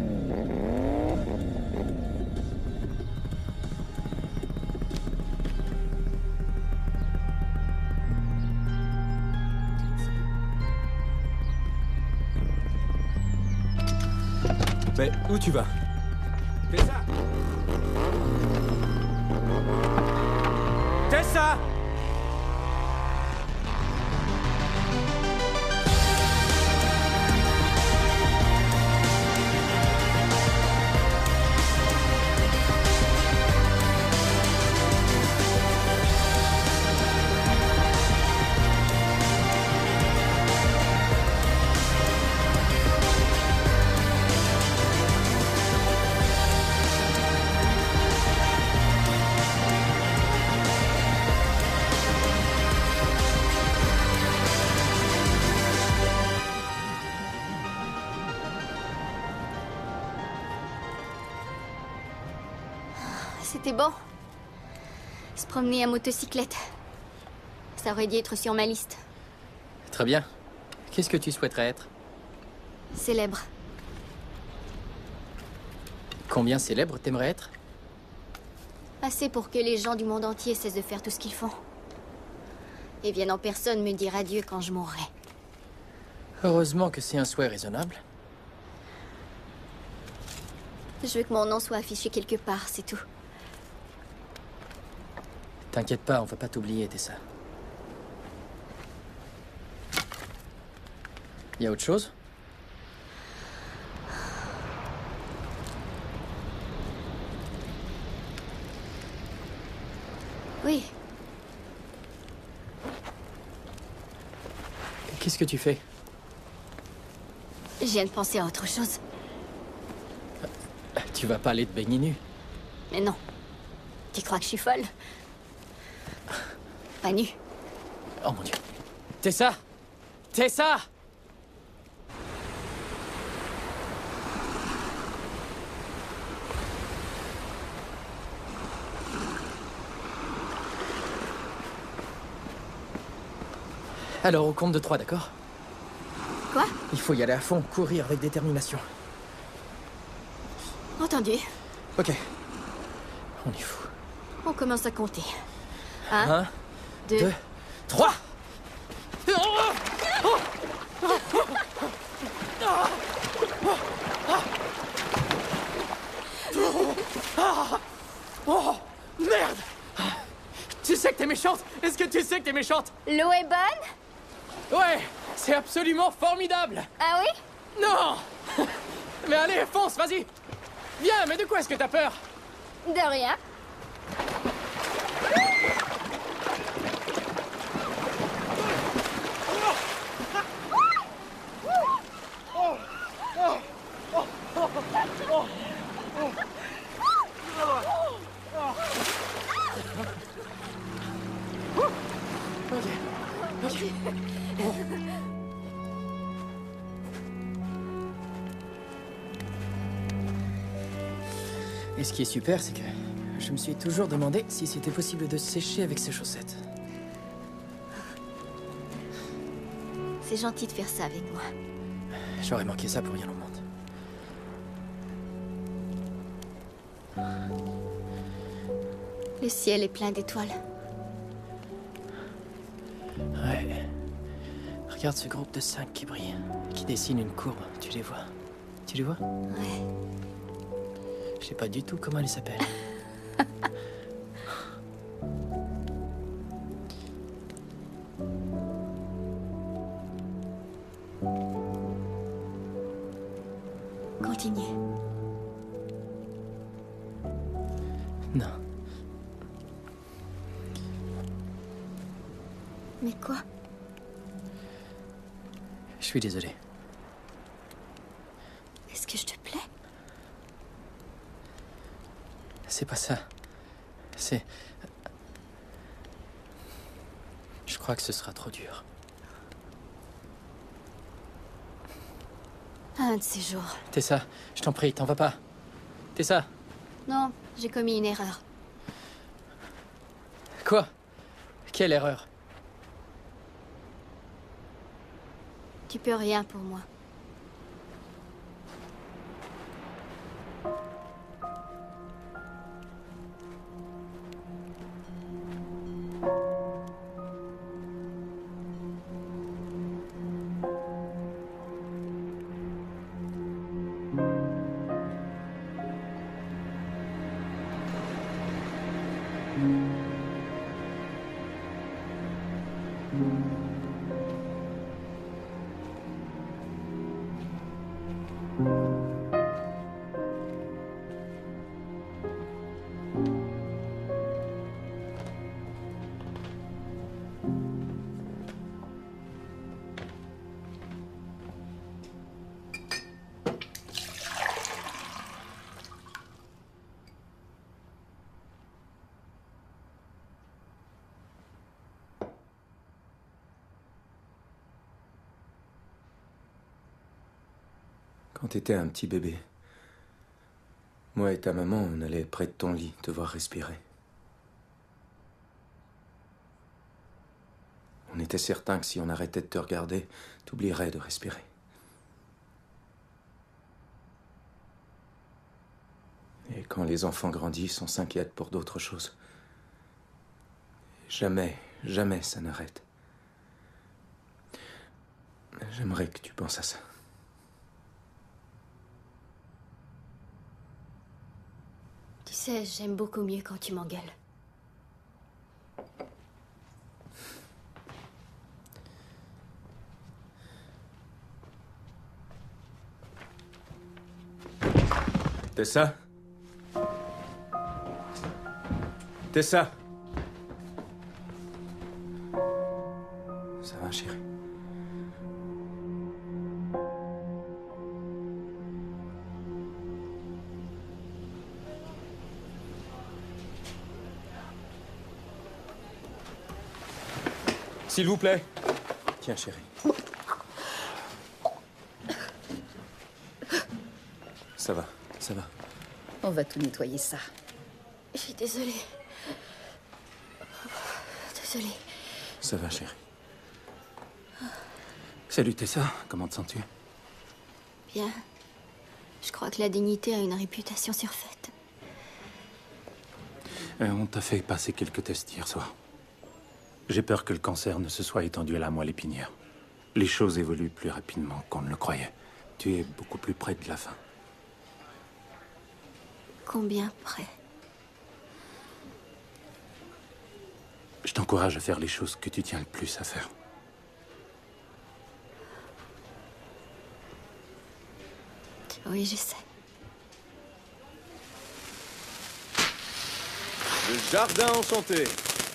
S13: Mais où tu vas? Tessa! Tessa!
S1: C'était bon. Se promener à motocyclette. Ça aurait dû être sur ma liste.
S8: Très bien. Qu'est-ce que tu souhaiterais être?
S1: Célèbre.
S8: Combien célèbre t'aimerais être?
S1: Assez pour que les gens du monde entier cessent de faire tout ce qu'ils font. Et viennent en personne me dire adieu quand je mourrai.
S8: Heureusement que c'est un souhait raisonnable.
S1: Je veux que mon nom soit affiché quelque part, c'est tout.
S8: T'inquiète pas, on va pas t'oublier, Tessa. Y a autre chose?
S1: Oui.
S8: Qu'est-ce que tu fais?
S1: Je viens de penser à autre chose.
S8: Tu vas pas aller te baigner nu?
S1: Mais non. Tu crois que je suis folle? Pas nue.
S8: Oh mon Dieu. Tessa! Tessa! Alors, au compte de trois, d'accord?
S1: Quoi?
S8: Il faut y aller à fond, courir avec détermination.
S1: Entendu.
S8: Ok. On y fout.
S1: On commence à compter. Un,
S8: Un,
S1: deux,
S8: deux, trois! Oh, merde! Tu sais que t'es méchante? Est-ce que tu sais que t'es méchante?
S1: L'eau est bonne?
S8: Ouais, c'est absolument formidable.
S1: Ah oui?
S8: Non. Mais allez, fonce, vas-y. Viens, mais de quoi est-ce que t'as peur?
S1: De rien.
S8: Et ce qui est super, c'est que je me suis toujours demandé si c'était possible de sécher avec ces chaussettes.
S1: C'est gentil de faire ça avec moi.
S8: J'aurais manqué ça pour rien au monde.
S1: Le ciel est plein d'étoiles.
S8: Ouais. Regarde ce groupe de cinq qui brille, qui dessine une courbe. Tu les vois? Tu les vois?
S1: Ouais.
S8: Je sais pas du tout comment elle s'appelle.
S1: Continuez.
S8: Non.
S1: Mais quoi?
S8: Je suis désolé.
S1: Est-ce que je te plais?
S8: C'est pas ça. C'est... Je crois que ce sera trop dur.
S1: Un de ces jours.
S8: Tessa, je t'en prie, t'en vas pas. Tessa.
S1: Non, j'ai commis une erreur.
S8: Quoi? Quelle erreur?
S1: Tu peux rien pour moi.
S5: Quand t'étais un petit bébé, moi et ta maman, on allait près de ton lit te voir respirer. On était certain que si on arrêtait de te regarder, t'oublierais de respirer. Et quand les enfants grandissent, on s'inquiète pour d'autres choses. Jamais, jamais ça n'arrête. J'aimerais que tu penses à ça.
S1: Tu sais, j'aime beaucoup mieux quand tu m'engueules.
S5: Tessa? Tessa? Ça va, chérie? S'il vous plaît. Tiens, chérie. Ça va, ça va.
S10: On va tout nettoyer ça.
S1: Je suis désolée. Désolée.
S5: Ça va, chérie.
S9: Salut Tessa, comment te sens-tu?
S1: Bien. Je crois que la dignité a une réputation surfaite.
S9: Euh, on t'a fait passer quelques tests hier soir. J'ai peur que le cancer ne se soit étendu à la moelle épinière. Les choses évoluent plus rapidement qu'on ne le croyait. Tu es beaucoup plus près de la fin.
S1: Combien près?
S9: Je t'encourage à faire les choses que tu tiens le plus à faire.
S1: Oui, je sais.
S5: Le jardin enchanté.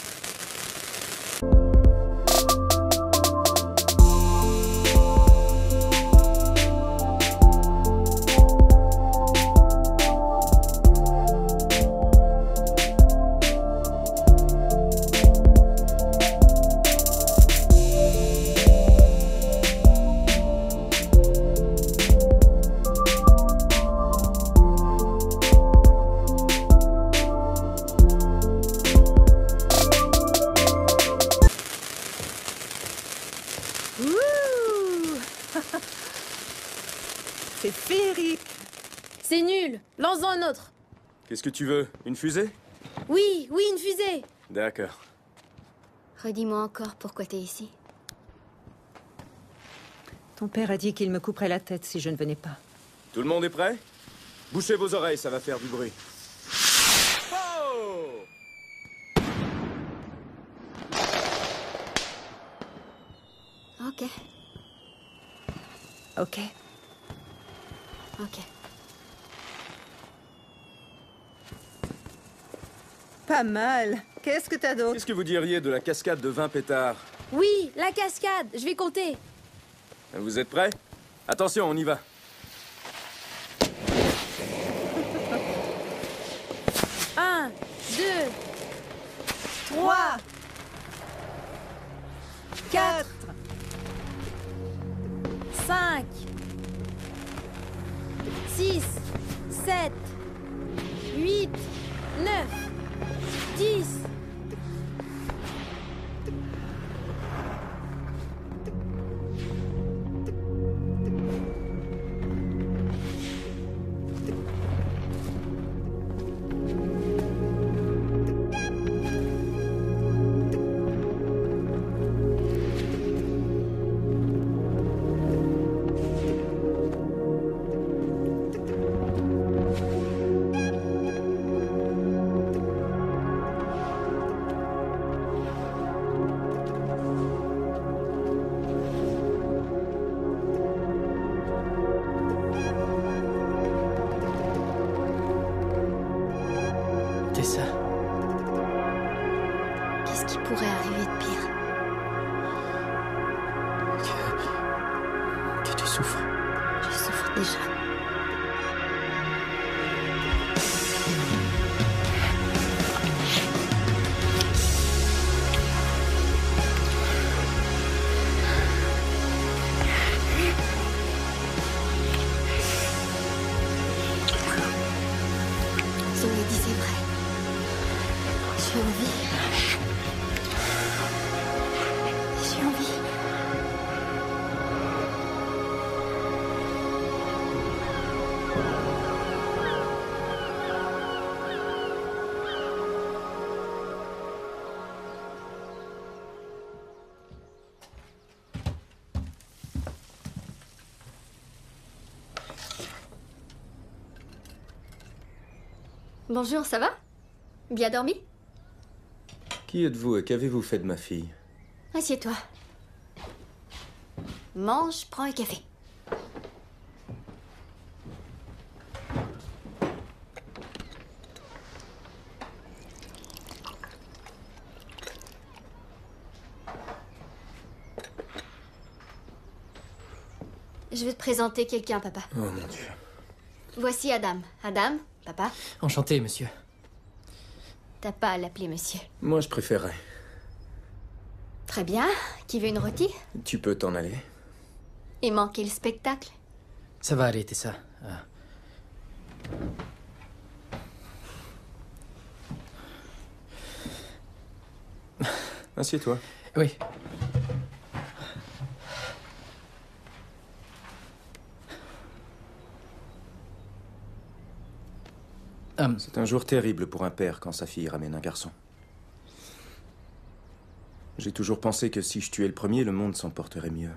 S7: C'est féerique.
S4: C'est nul. Lance-en un autre.
S5: Qu'est-ce que tu veux? Une fusée?
S4: Oui, oui, une fusée.
S5: D'accord.
S1: Redis-moi encore pourquoi t'es ici.
S7: Ton père a dit qu'il me couperait la tête si je ne venais pas.
S5: Tout le monde est prêt? Bouchez vos oreilles, ça va faire du bruit. Oh!
S1: Ok.
S7: Ok.
S1: Ok.
S7: Pas mal. Qu'est-ce que t'as d'autre?
S5: Qu'est-ce que vous diriez de la cascade de vingt pétards?
S4: Oui, la cascade. Je vais compter.
S5: Vous êtes prêts? Attention, on y va.
S4: Un, deux,
S7: Trois.
S4: quatre, cinq, six, sept, huit, neuf, dix.
S8: Ça.
S1: Qu'est-ce qui pourrait arriver de pire?
S8: Que, que tu souffres.
S1: Je souffre déjà. Zoé dit c'est vrai. J'ai envie. J'ai envie. Bonjour, ça va? Bien dormi?
S5: Qui êtes-vous et qu'avez-vous fait de ma fille?
S1: Assieds-toi. Mange, prends un café. Je vais te présenter quelqu'un, papa.
S5: Oh mon Dieu.
S1: Voici Adam. Adam, papa.
S8: Enchanté, monsieur.
S1: T'as pas à l'appeler monsieur.
S5: Moi, je préférerais.
S1: Très bien. Qui veut une rôtie?
S5: Tu peux t'en aller.
S1: Et manquer le spectacle?
S8: Ça va aller, Tessa. Ah.
S5: Assieds-toi.
S8: Oui. Um.
S5: C'est un jour terrible pour un père quand sa fille ramène un garçon. J'ai toujours pensé que si je tuais le premier, le monde s'en porterait mieux.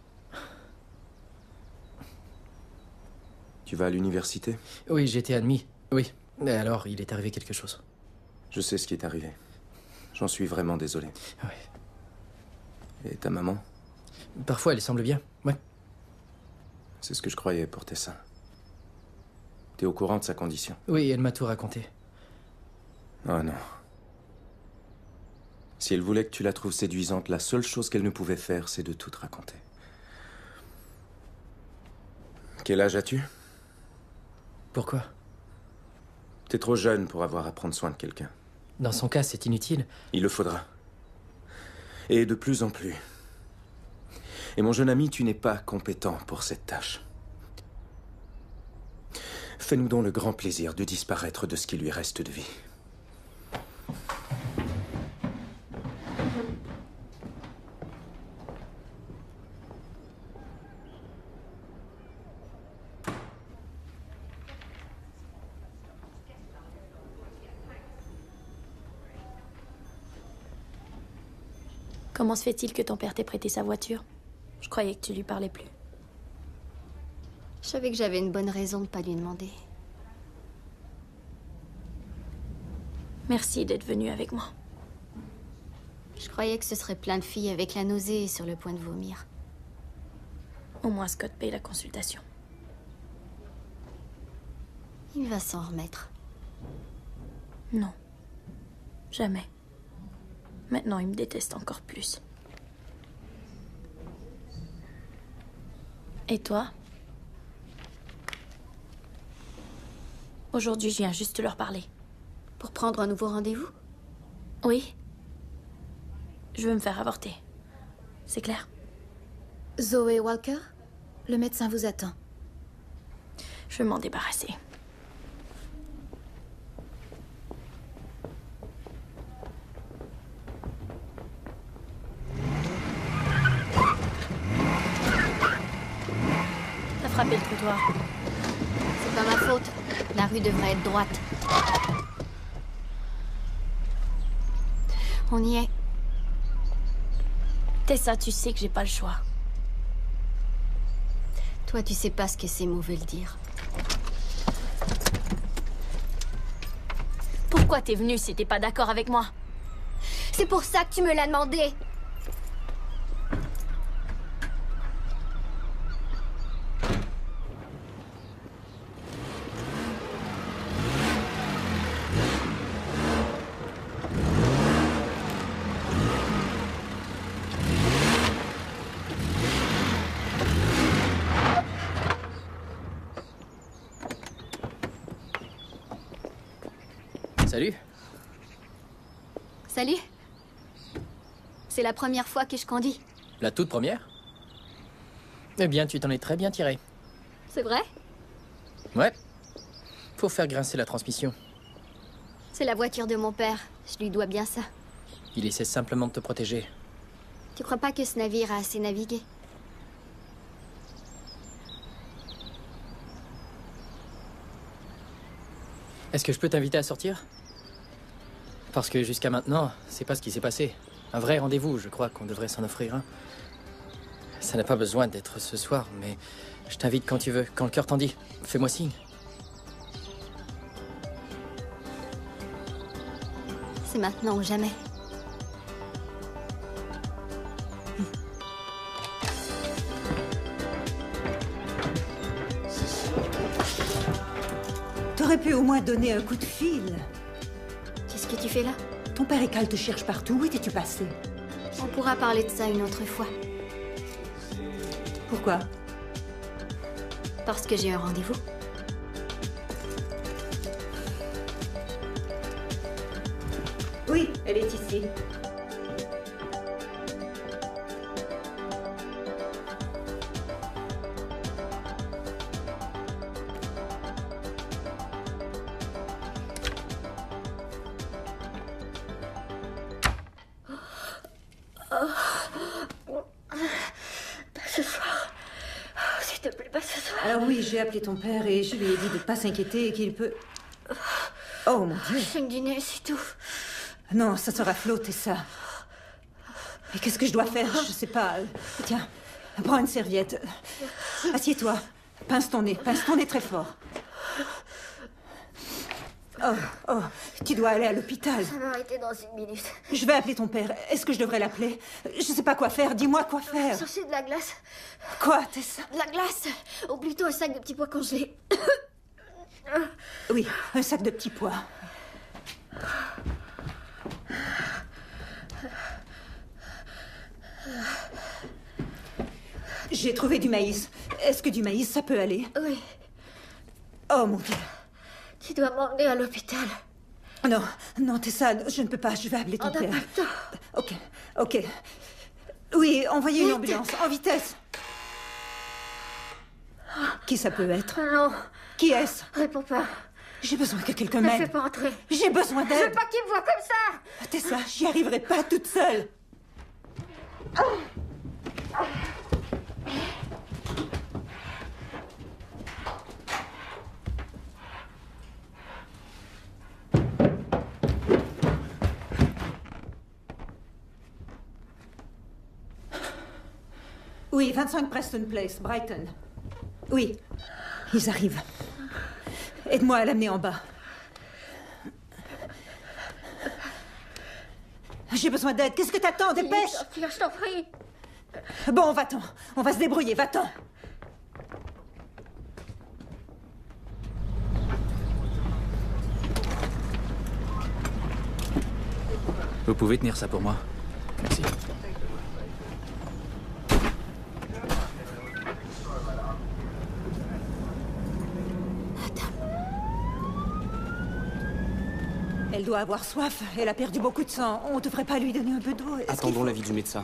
S5: Tu vas à l'université?
S8: Oui, j'ai été admis. Oui. Mais alors, il est arrivé quelque chose.
S5: Je sais ce qui est arrivé. J'en suis vraiment désolé.
S8: Oui.
S5: Et ta maman?
S8: Parfois, elle semble bien. Ouais.
S5: C'est ce que je croyais pour Tessa. T'es au courant de sa condition?
S8: Oui, elle m'a tout raconté.
S5: Oh non. Si elle voulait que tu la trouves séduisante, la seule chose qu'elle ne pouvait faire, c'est de tout te raconter. Quel âge as-tu?
S8: Pourquoi?
S5: T'es trop jeune pour avoir à prendre soin de quelqu'un.
S8: Dans son cas, c'est inutile.
S5: Il le faudra. Et de plus en plus. Et mon jeune ami, tu n'es pas compétent pour cette tâche. Fais-nous donc le grand plaisir de disparaître de ce qui lui reste de vie.
S2: Comment se fait-il que ton père t'ait prêté sa voiture? Je croyais que tu lui parlais plus.
S1: Je savais que j'avais une bonne raison de ne pas lui demander.
S2: Merci d'être venu avec moi.
S1: Je croyais que ce serait plein de filles avec la nausée et sur le point de vomir.
S2: Au moins Scott paye la consultation.
S1: Il va s'en remettre.
S2: Non. Jamais. Maintenant, il me déteste encore plus. Et toi? Aujourd'hui, je viens juste leur parler.
S1: Pour prendre un nouveau rendez-vous?
S2: Oui. Je veux me faire avorter. C'est clair?
S10: Zoé Walker, le médecin vous attend.
S2: Je veux m'en débarrasser. T'as frappé le trottoir.
S1: C'est pas ma faute. La rue devrait être droite. On y est.
S2: Tessa, tu sais que j'ai pas le choix.
S1: Toi, tu sais pas ce que ces mots veulent dire.
S2: Pourquoi t'es venue si t'es pas d'accord avec moi?
S1: C'est pour ça que tu me l'as demandé.
S8: Salut.
S1: Salut. C'est la première fois que je conduis.
S8: La toute première? Eh bien, tu t'en es très bien tiré.
S1: C'est vrai?
S8: Ouais. Faut faire grincer la transmission.
S1: C'est la voiture de mon père. Je lui dois bien ça.
S8: Il essaie simplement de te protéger.
S1: Tu crois pas que ce navire a assez navigué?
S8: Est-ce que je peux t'inviter à sortir? Parce que jusqu'à maintenant, c'est pas ce qui s'est passé. Un vrai rendez-vous, je crois qu'on devrait s'en offrir un. Ça n'a pas besoin d'être ce soir, mais je t'invite quand tu veux, quand le cœur t'en dit. Fais-moi signe.
S1: C'est maintenant ou jamais.
S7: T'aurais pu au moins donner un coup de fil.
S1: Qu'est-ce que tu fais là?
S7: Ton père et Cal te cherchent partout. Où étais-tu passé?
S1: On pourra parler de ça une autre fois.
S7: Pourquoi?
S1: Parce que j'ai un rendez-vous.
S7: Oui, elle est ici. Alors oui, j'ai appelé ton père et je lui ai dit de ne pas s'inquiéter et qu'il peut... Oh mon Dieu.
S1: Je me dîner, c'est tout.
S7: Non, ça sera flotté, ça. Mais qu'est-ce que je dois faire? Je sais pas. Tiens, prends une serviette. Assieds-toi. Pince ton nez, pince ton nez très fort. Oh, oh, tu dois aller à l'hôpital.
S1: Ça va arrêter dans une minute.
S7: Je vais appeler ton père. Est-ce que je devrais l'appeler? Je sais pas quoi faire. Dis-moi quoi faire.
S1: Chercher de la glace.
S7: Quoi, Tessa?
S1: De la glace. Ou plutôt un sac de petits pois congelés.
S7: Oui, un sac de petits pois. J'ai trouvé du maïs. Est-ce que du maïs, ça peut aller?
S1: Oui.
S7: Oh mon Dieu.
S1: Tu dois m'emmener à l'hôpital.
S7: Non, non, Tessa, je ne peux pas. Je vais appeler ton
S1: On n'a
S7: père.
S1: pas le temps.
S7: Ok, ok. Oui, envoyez une ambulance, en vitesse. Qui ça peut être?
S1: Non.
S7: Qui est-ce?
S1: Réponds pas.
S7: J'ai besoin que quelqu'un
S1: Ne fais
S7: m'aide.
S1: pas entrer.
S7: J'ai besoin
S1: Je veux
S7: d'aide.
S1: pas qu'il me voie comme ça.
S7: Tessa, j'y arriverai pas toute seule. Oui, vingt-cinq Preston Place, Brighton. Oui, ils arrivent. Aide-moi à l'amener en bas. J'ai besoin d'aide. Qu'est-ce que t'attends? Dépêche!
S1: Je t'en prie.
S7: Bon, va-t'en. On va se débrouiller. Va-t'en.
S14: Vous pouvez tenir ça pour moi? Merci.
S7: Elle doit avoir soif. Elle a perdu beaucoup de sang. On devrait pas lui donner un peu d'eau. Est-ce
S3: Attendons
S7: qu'il faut-
S3: l'avis du médecin.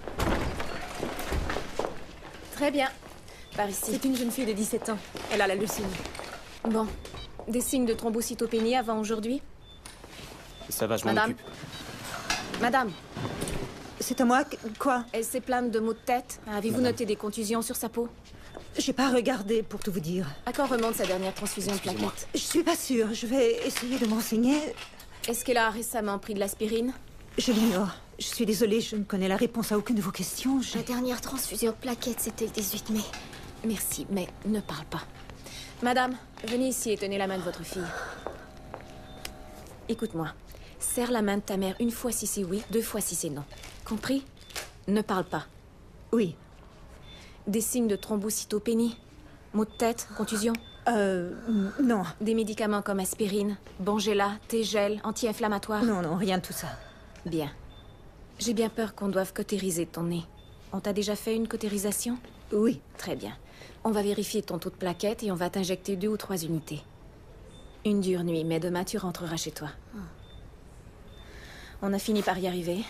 S16: Très bien. Par ici. C'est une jeune fille de dix-sept ans. Elle a la leucémie. Bon. Des signes de thrombocytopénie avant aujourd'hui?
S3: Ça va, je m'en
S16: Madame
S3: occupe.
S16: Madame.
S7: C'est à moi? Quoi?
S16: Elle s'est plainte de maux de tête. Avez-vous
S3: Madame.
S16: noté des contusions sur sa peau?
S7: J'ai pas regardé, pour tout vous dire.
S16: À quand remonte sa dernière transfusion de plaquettes?
S7: Je suis pas sûre. Je vais essayer de m'enseigner.
S16: Est-ce qu'elle a récemment pris de l'aspirine?
S7: Je l'ignore. Je suis désolée, je ne connais la réponse à aucune de vos questions. Je-
S1: La dernière transfusion de plaquettes, c'était le dix-huit mai.
S16: Merci, mais ne parle pas. Madame, venez ici et tenez la main de votre fille. Écoute-moi. Serre la main de ta mère une fois si c'est oui, deux fois si c'est non. Compris? Ne parle pas.
S7: Oui.
S16: Des signes de thrombocytopénie? Maux de tête? Contusion?
S7: Euh... Non.
S16: Des médicaments comme aspirine, Bongela, T-gel, anti-inflammatoire?
S7: Non, non, rien de tout ça.
S16: Bien. J'ai bien peur qu'on doive cautériser ton nez. On t'a déjà fait une cautérisation?
S7: Oui.
S16: Très bien. On va vérifier ton taux de plaquettes et on va t'injecter deux ou trois unités. Une dure nuit, mais demain tu rentreras chez toi. On a fini par y arriver.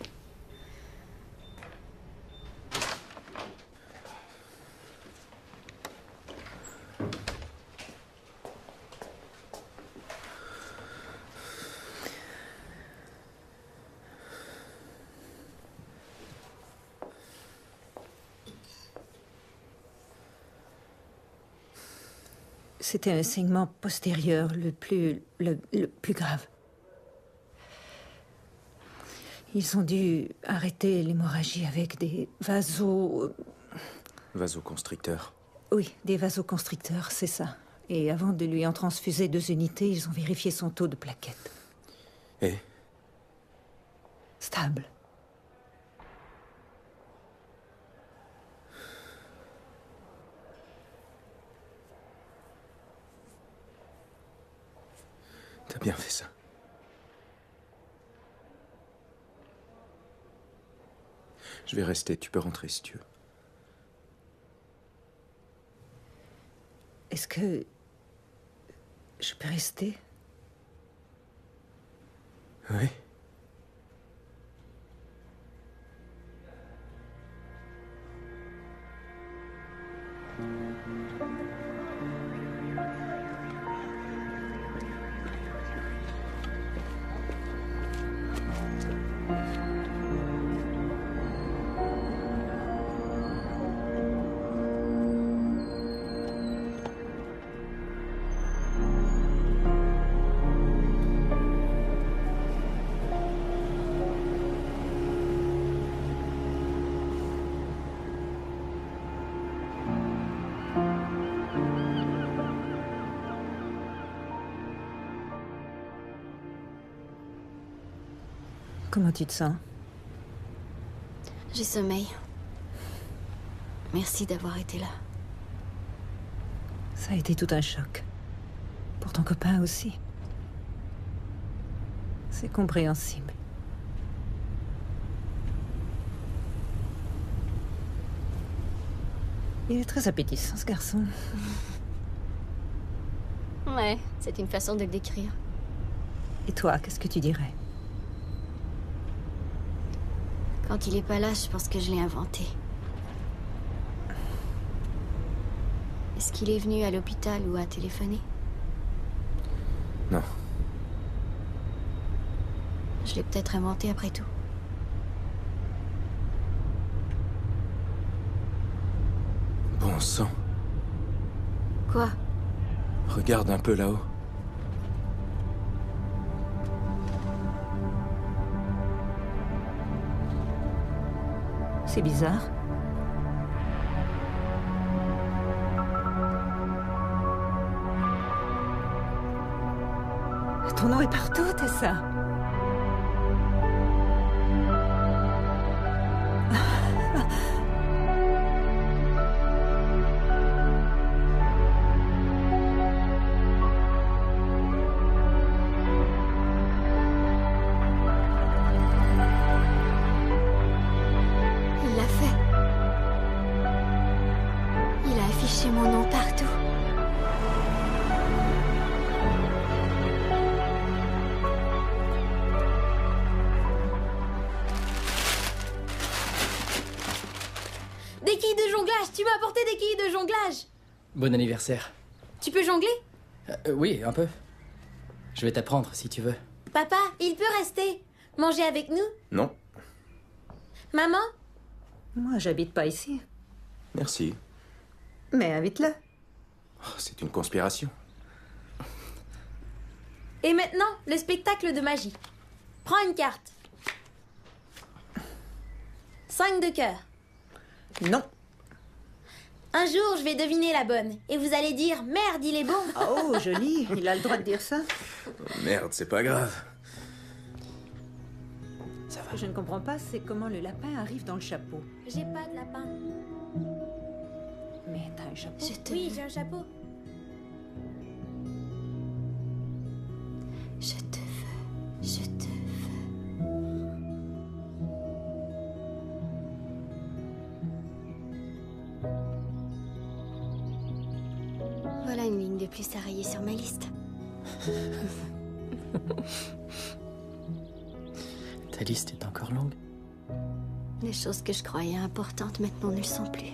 S7: C'était un saignement postérieur, le plus... le, le plus grave. Ils ont dû arrêter l'hémorragie avec des vasos...
S5: Vasoconstricteur.
S7: Oui, des vasoconstricteurs, c'est ça. Et avant de lui en transfuser deux unités, ils ont vérifié son taux de plaquettes.
S5: Et?
S7: Stable.
S5: T'as bien fait ça. Je vais rester, tu peux rentrer si tu veux.
S7: Est-ce que... je peux rester?
S5: Oui.
S7: Comment tu te sens?
S1: J'ai sommeil. Merci d'avoir été là.
S7: Ça a été tout un choc. Pour ton copain aussi. C'est compréhensible. Il est très appétissant, ce garçon.
S1: Ouais, c'est une façon de le décrire.
S7: Et toi, qu'est-ce que tu dirais?
S1: Quand il est pas là, je pense que je l'ai inventé. Est-ce qu'il est venu à l'hôpital ou a téléphoné?
S5: Non.
S1: Je l'ai peut-être inventé après tout.
S5: Bon sang.
S1: Quoi?
S5: Regarde un peu là-haut.
S7: C'est bizarre. Ton nom est partout, Tessa.
S1: Il l'a fait. Il a affiché mon nom partout.
S4: Des quilles de jonglage! Tu m'as apporté des quilles de jonglage!
S8: Bon anniversaire.
S4: Tu peux jongler?
S8: Euh, euh, oui, un peu. Je vais t'apprendre si tu veux.
S4: Papa, il peut rester. Manger avec nous?
S5: Non,
S4: Maman?
S7: Moi, j'habite pas ici.
S5: merci.
S7: Mais invite-le.
S5: Oh, c'est une conspiration.
S4: Et maintenant, le spectacle de magie. Prends une carte. Cinq de cœur.
S7: Non.
S4: Un jour, je vais deviner la bonne. Et vous allez dire, merde, il est bon.
S7: Oh, joli. Il a le droit de dire ça.
S5: Merde, c'est pas grave.
S7: Ce que je ne comprends pas, c'est comment le lapin arrive dans le chapeau.
S4: J'ai pas de lapin.
S7: Mais t'as un chapeau.
S4: Je te... Oui, j'ai un chapeau.
S1: Je te veux. Je te veux. Voilà une ligne de plus à rayer sur ma liste.
S8: Ta liste est encore longue.
S1: Les choses que je croyais importantes maintenant ne le sont plus.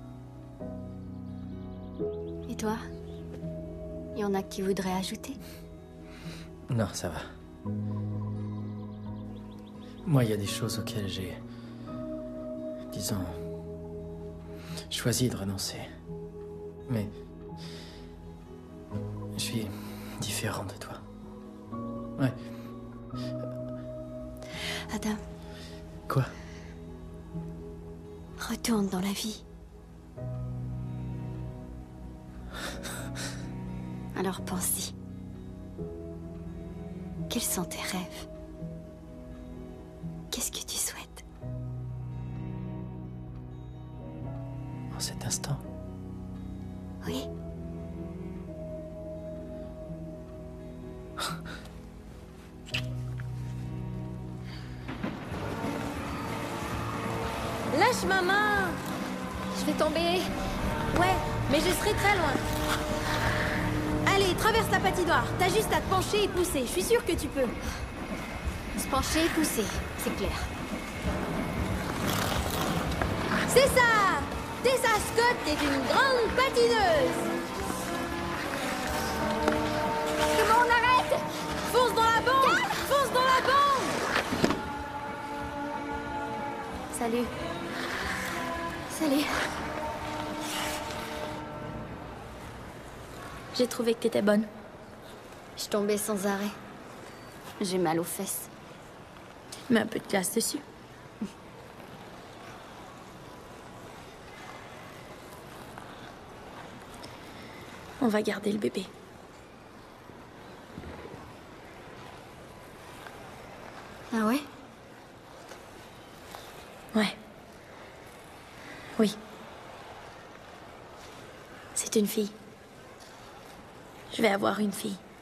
S1: Et toi? Il y en a qui voudraient ajouter?
S8: Non, ça va. Moi, il y a des choses auxquelles j'ai, disons, choisi de renoncer. Mais je suis différent de toi. Ouais.
S1: Adam.
S8: Quoi?
S1: Retourne dans la vie. Alors pense-y. Quels sont tes rêves? Qu'est-ce que tu souhaites?
S8: En cet instant?
S1: Oui.
S4: Lâche ma main.
S1: Je vais tomber.
S4: Ouais, mais je serai très loin. Allez, traverse la patinoire. T'as juste à te pencher et pousser. Je suis sûre que tu peux.
S1: Se pencher et pousser, c'est clair.
S4: C'est ça! Tessa Scott est une grande patineuse.
S1: Comment on arrête?
S4: Fonce dans la bande! Fonce dans la bande!
S1: Salut. Salut.
S2: J'ai trouvé que t'étais bonne.
S1: Je tombais sans arrêt. J'ai mal aux fesses.
S2: Mets un peu de glace dessus. On va garder le bébé.
S1: Ah ouais?
S2: Ouais. Oui. C'est une fille. Je vais avoir une fille.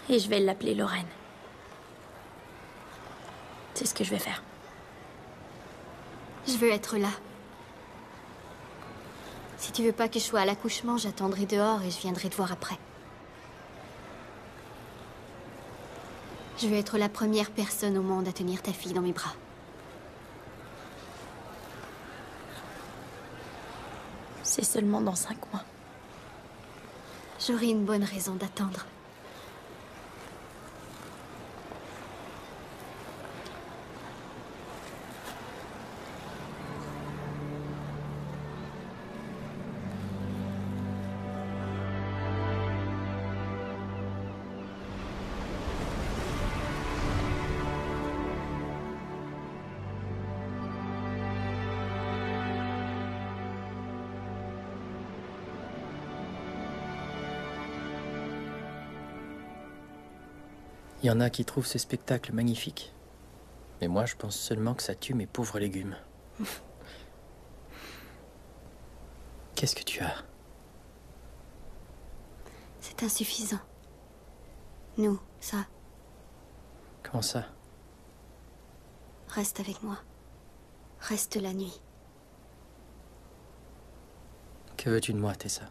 S2: Et je vais l'appeler Lorraine. C'est ce que je vais faire.
S1: Je veux être là. Si tu veux pas que je sois à l'accouchement, j'attendrai dehors et je viendrai te voir après. Je veux être la première personne au monde à tenir ta fille dans mes bras.
S2: C'est seulement dans cinq mois.
S1: J'aurai une bonne raison d'attendre.
S8: Il y en a qui trouvent ce spectacle magnifique. Mais moi, je pense seulement que ça tue mes pauvres légumes. Qu'est-ce que tu as?
S1: C'est insuffisant. Nous, ça.
S8: Comment ça?
S1: Reste avec moi. Reste la nuit.
S8: Que veux-tu de moi, Tessa?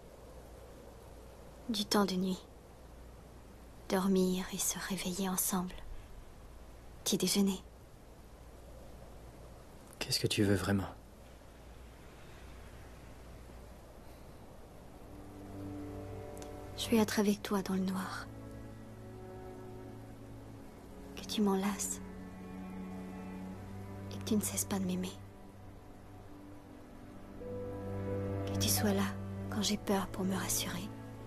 S1: Du temps de nuit. Dormir et se réveiller ensemble. Petit déjeuner.
S8: Qu'est-ce que tu veux vraiment?
S1: Je veux être avec toi dans le noir. Que tu m'en lasses. Et que tu ne cesses pas de m'aimer. Que tu sois là quand j'ai peur pour me rassurer.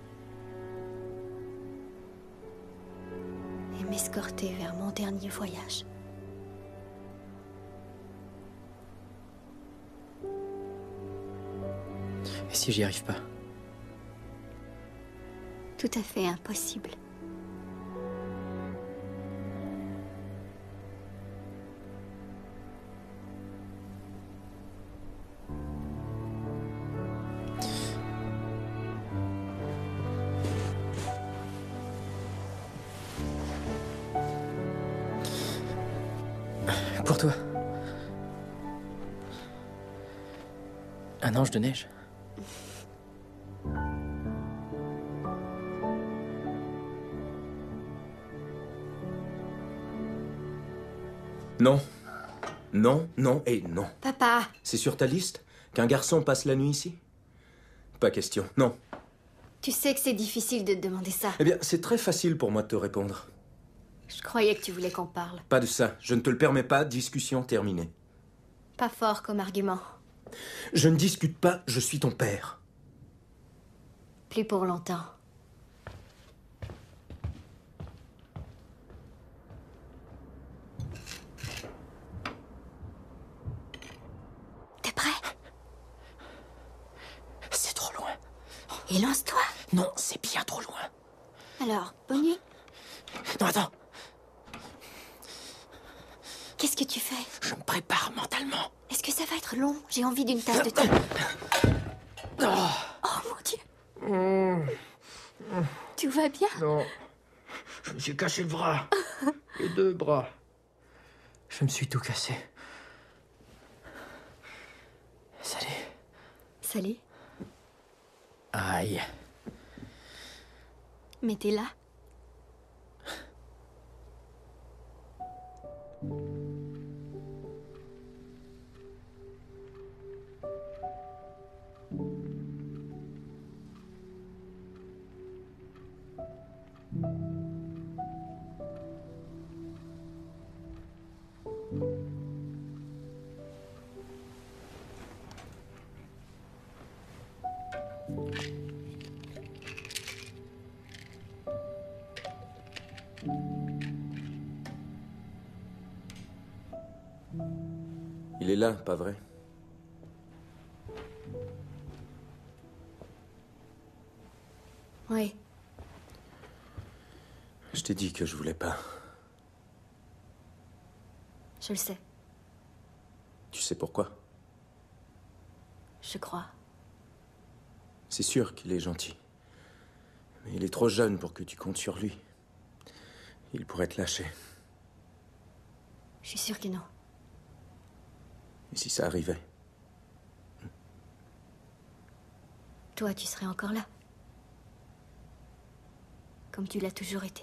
S1: Et m'escorter vers mon dernier voyage.
S8: Et si j'y arrive pas?
S1: Tout à fait impossible.
S8: Pour toi. Un ange de neige.
S5: Non. Non, non et non.
S1: Papa!
S5: C'est sur ta liste qu'un garçon passe la nuit ici? Pas question, non.
S1: Tu sais que c'est difficile de te demander ça.
S5: Eh bien, c'est très facile pour moi de te répondre.
S1: Je croyais que tu voulais qu'on parle.
S5: Pas de ça, je ne te le permets pas, discussion terminée.
S1: Pas fort comme argument.
S5: Je ne discute pas, je suis ton père.
S1: Plus pour longtemps. T'es prêt?
S8: C'est trop loin.
S1: Et lance-toi.
S8: Non, c'est bien trop loin.
S1: Alors, bonne nuit.
S8: Non, attends.
S1: Qu'est-ce que tu fais?
S8: Je me prépare mentalement.
S1: Est-ce que ça va être long? J'ai envie d'une tasse de thé.
S8: Oh,
S1: Oh mon Dieu. Tout va bien?
S8: non. Je me suis cassé le bras. Les deux bras. Je me suis tout cassé. Salut.
S1: Salut.
S8: Aïe.
S1: Mais t'es là?
S5: Il est là, pas vrai?
S1: Oui.
S5: Je t'ai dit que je voulais pas.
S1: Je le sais.
S5: Tu sais pourquoi?
S1: Je crois.
S5: C'est sûr qu'il est gentil. Mais il est trop jeune pour que tu comptes sur lui. Il pourrait te lâcher.
S1: Je suis sûre que non.
S5: Et si ça arrivait?
S1: Toi, tu serais encore là. Comme tu l'as toujours été.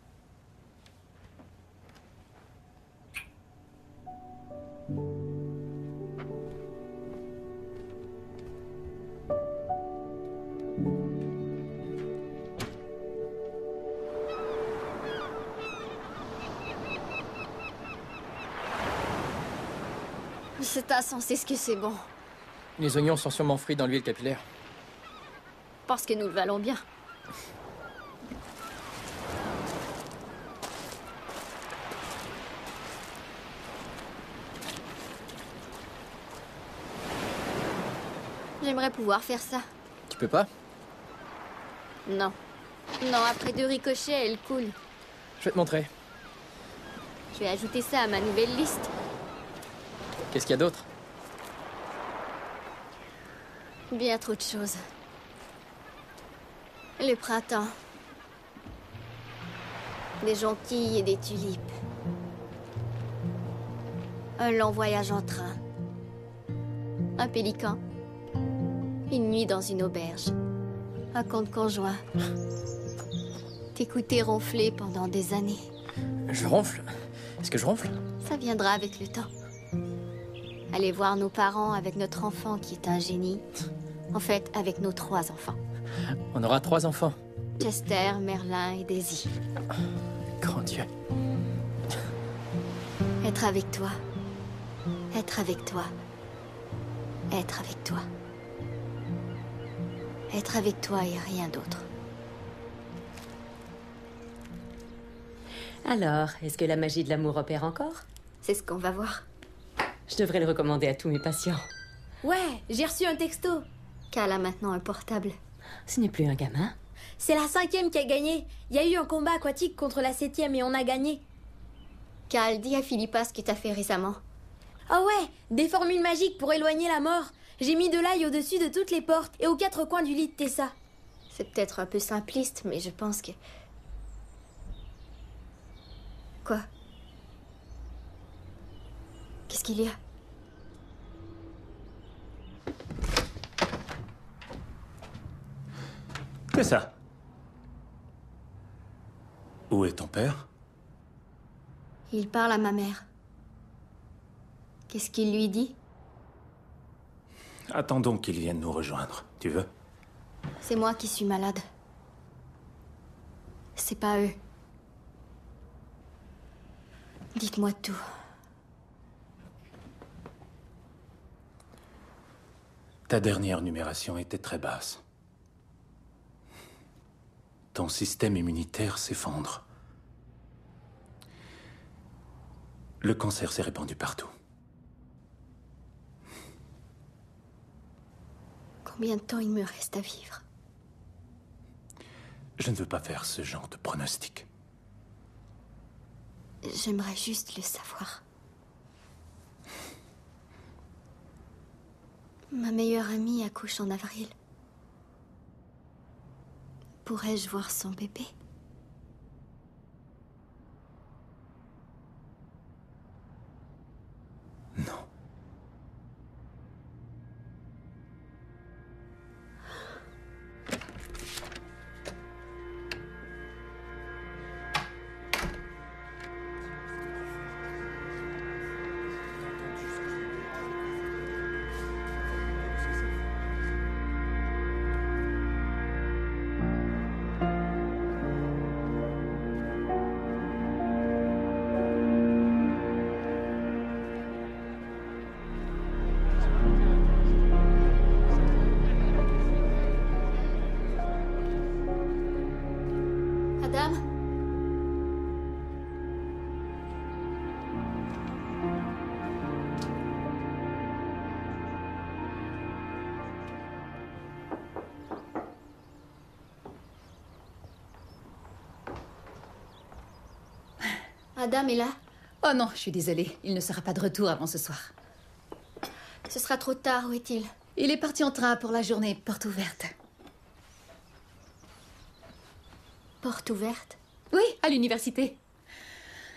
S1: C'est insensé ce que c'est bon.
S8: Les oignons sont sûrement frits dans l'huile capillaire.
S1: Parce que nous le valons bien. J'aimerais pouvoir faire ça.
S8: Tu peux pas?
S1: Non. Non, après deux ricochets, elle coule.
S8: Je vais te montrer.
S1: Je vais ajouter ça à ma nouvelle liste.
S8: Qu'est-ce qu'il y a d'autre?
S1: Bien trop de choses. Le printemps. Des jonquilles et des tulipes. Un long voyage en train. Un pélican. Une nuit dans une auberge. Un conte conjoint. T'écouter ronfler pendant des années.
S8: Je ronfle? Est-ce que je ronfle?
S1: Ça viendra avec le temps. Aller voir nos parents avec notre enfant qui est un génie. En fait, avec nos trois enfants.
S8: On aura trois enfants.
S1: Chester, Merlin et Daisy.
S8: Grand Dieu.
S1: Être avec toi. Être avec toi. Être avec toi. Être avec toi et rien d'autre.
S12: Alors, est-ce que la magie de l'amour opère encore?
S1: C'est ce qu'on va voir.
S12: Je devrais le recommander à tous mes patients.
S4: Ouais, j'ai reçu un texto.
S1: Cal a maintenant un portable.
S12: Ce n'est plus un gamin.
S4: C'est la cinquième qui a gagné. Il y a eu un combat aquatique contre la septième et on a gagné.
S1: Cal, dis à Philippa ce que t'as fait récemment.
S4: Ah ouais, des formules magiques pour éloigner la mort. J'ai mis de l'ail au-dessus de toutes les portes et aux quatre coins du lit de Tessa.
S1: C'est peut-être un peu simpliste, mais je pense que... Quoi? Qu'est-ce qu'il y a?
S9: C'est ça. Où est ton père?
S1: Il parle à ma mère. Qu'est-ce qu'il lui dit?
S9: Attendons qu'il vienne nous rejoindre. Tu veux?
S1: C'est moi qui suis malade. C'est pas eux. Dites-moi tout.
S9: Ta dernière numération était très basse. Ton système immunitaire s'effondre. Le cancer s'est répandu partout.
S1: Combien de temps il me reste à vivre?
S9: Je ne veux pas faire ce genre de pronostic.
S1: J'aimerais juste le savoir. Ma meilleure amie accouche en avril. Pourrais-je voir son bébé?
S9: Non.
S1: Adam? Adam est là?
S10: Oh non, je suis désolée. Il ne sera pas de retour avant ce soir.
S1: Ce sera trop tard, où est-il?
S10: Il est parti en train pour la journée porte ouverte.
S1: Porte ouverte?
S10: Oui, à l'université.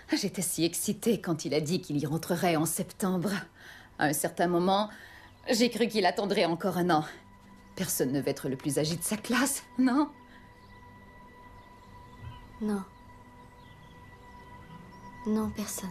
S10: J'étais si excitée quand il a dit qu'il y rentrerait en septembre. À un certain moment, j'ai cru qu'il attendrait encore un an. Personne ne veut être le plus âgé de sa classe, non?
S1: Non. Non, personne.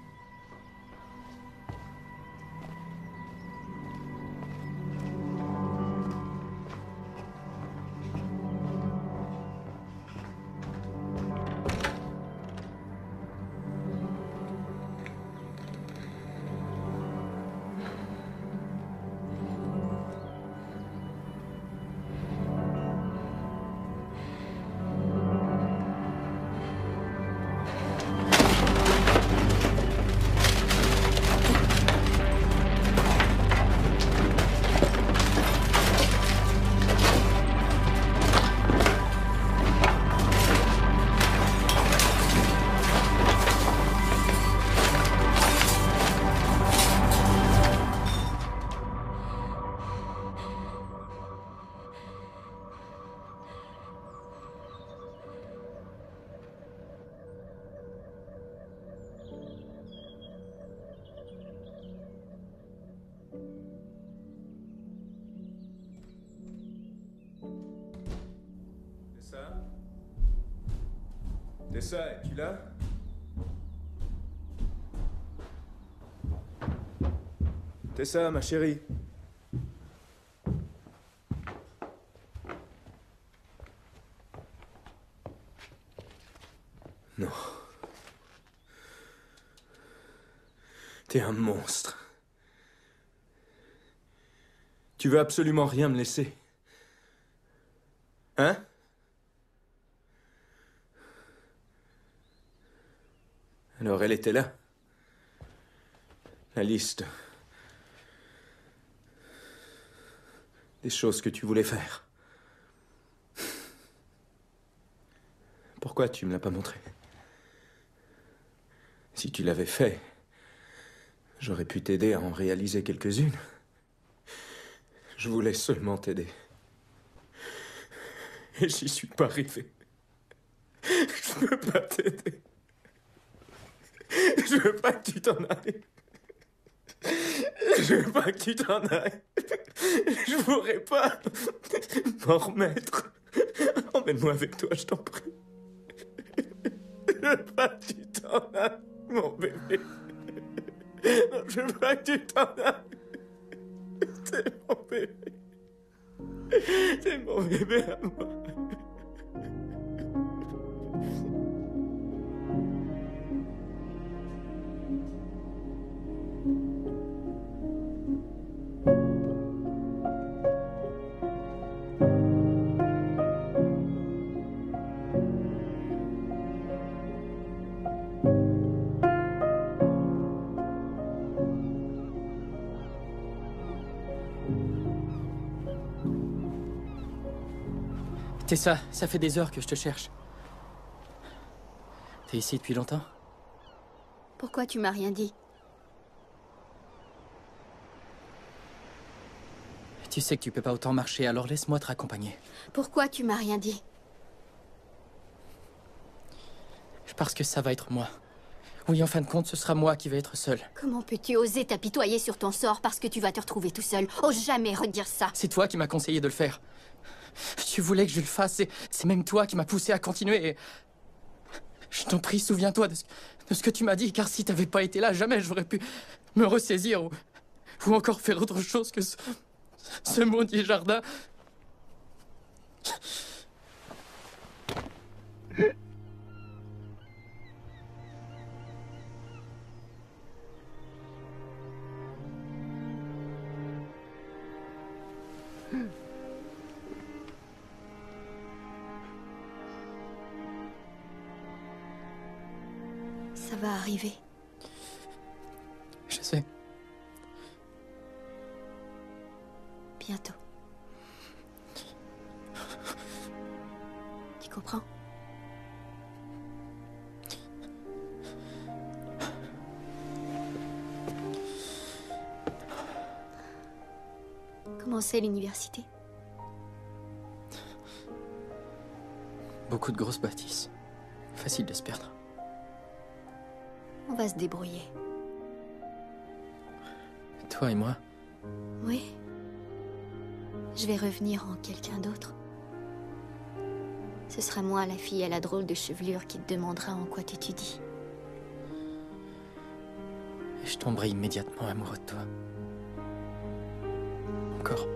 S5: Tessa, es-tu là? Tessa, ma chérie. Non. T'es un monstre. Tu veux absolument rien me laisser. Hein? Alors elle était là. La liste des choses que tu voulais faire. Pourquoi tu me l'as pas montré? Si tu l'avais fait, j'aurais pu t'aider à en réaliser quelques-unes. Je voulais seulement t'aider. Et j'y suis pas arrivé. Je peux pas t'aider. Je veux pas que tu t'en ailles. Je veux pas que tu t'en ailles. Je pourrais pas m'en remettre. Emmène-moi avec toi, je t'en prie. Je veux pas que tu t'en ailles, mon bébé. Non, je veux pas que tu t'en ailles. C'est mon bébé. C'est mon bébé à moi.
S8: Tessa, ça fait des heures que je te cherche. T'es ici depuis longtemps?
S1: Pourquoi tu m'as rien dit?
S8: Tu sais que tu peux pas autant marcher, alors laisse-moi te raccompagner.
S1: Pourquoi tu m'as rien dit?
S8: Parce que ça va être moi. Oui, en fin de compte, ce sera moi qui vais être seul.
S1: Comment peux-tu oser t'apitoyer sur ton sort parce que tu vas te retrouver tout seul? Ose jamais redire ça.
S8: C'est toi qui m'as conseillé de le faire. Tu voulais que je le fasse, et c'est même toi qui m'as poussé à continuer. Et... Je t'en prie, souviens-toi de ce, de ce que tu m'as dit, car si t'avais pas été là, jamais j'aurais pu me ressaisir ou, ou encore faire autre chose que ce, ce maudit jardin.
S1: Ça va arriver.
S8: Je sais.
S1: Bientôt. Tu comprends? Comment c'est l'université?
S8: Beaucoup de grosses bâtisses. Facile de se perdre.
S1: On va se débrouiller.
S8: Toi et moi?
S1: Oui. Je vais revenir en quelqu'un d'autre. Ce sera moi, la fille à la drôle de chevelure, qui te demandera en quoi t'étudies.
S8: Et je tomberai immédiatement amoureux de toi. Encore.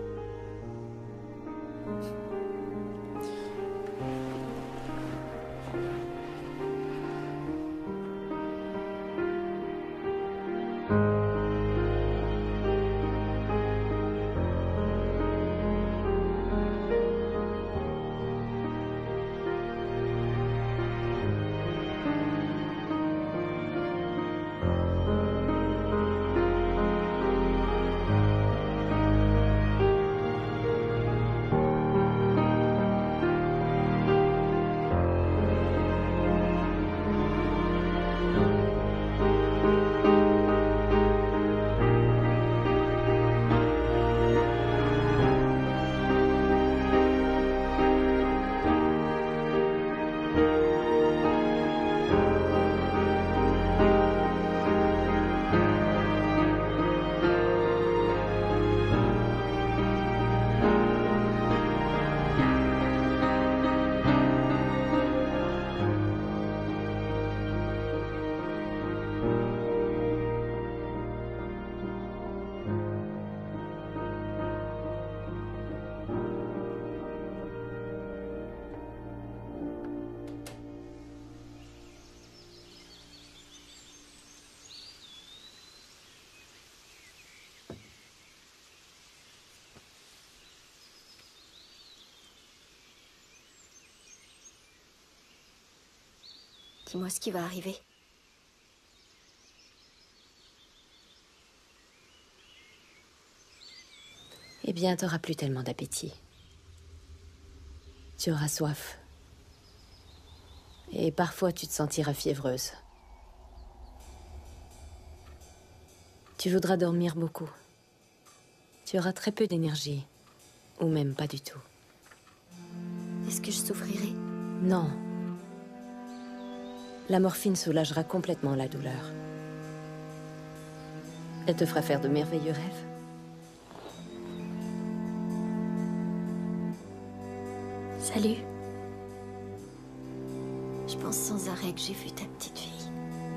S1: Dis-moi ce qui va arriver.
S12: Eh bien, t'auras plus tellement d'appétit. Tu auras soif. Et parfois, tu te sentiras fiévreuse. Tu voudras dormir beaucoup. Tu auras très peu d'énergie. Ou même pas du tout.
S1: Est-ce que je souffrirai?
S12: Non. La morphine soulagera complètement la douleur. Elle te fera faire de merveilleux rêves.
S1: Salut. Je pense sans arrêt que j'ai vu ta petite fille.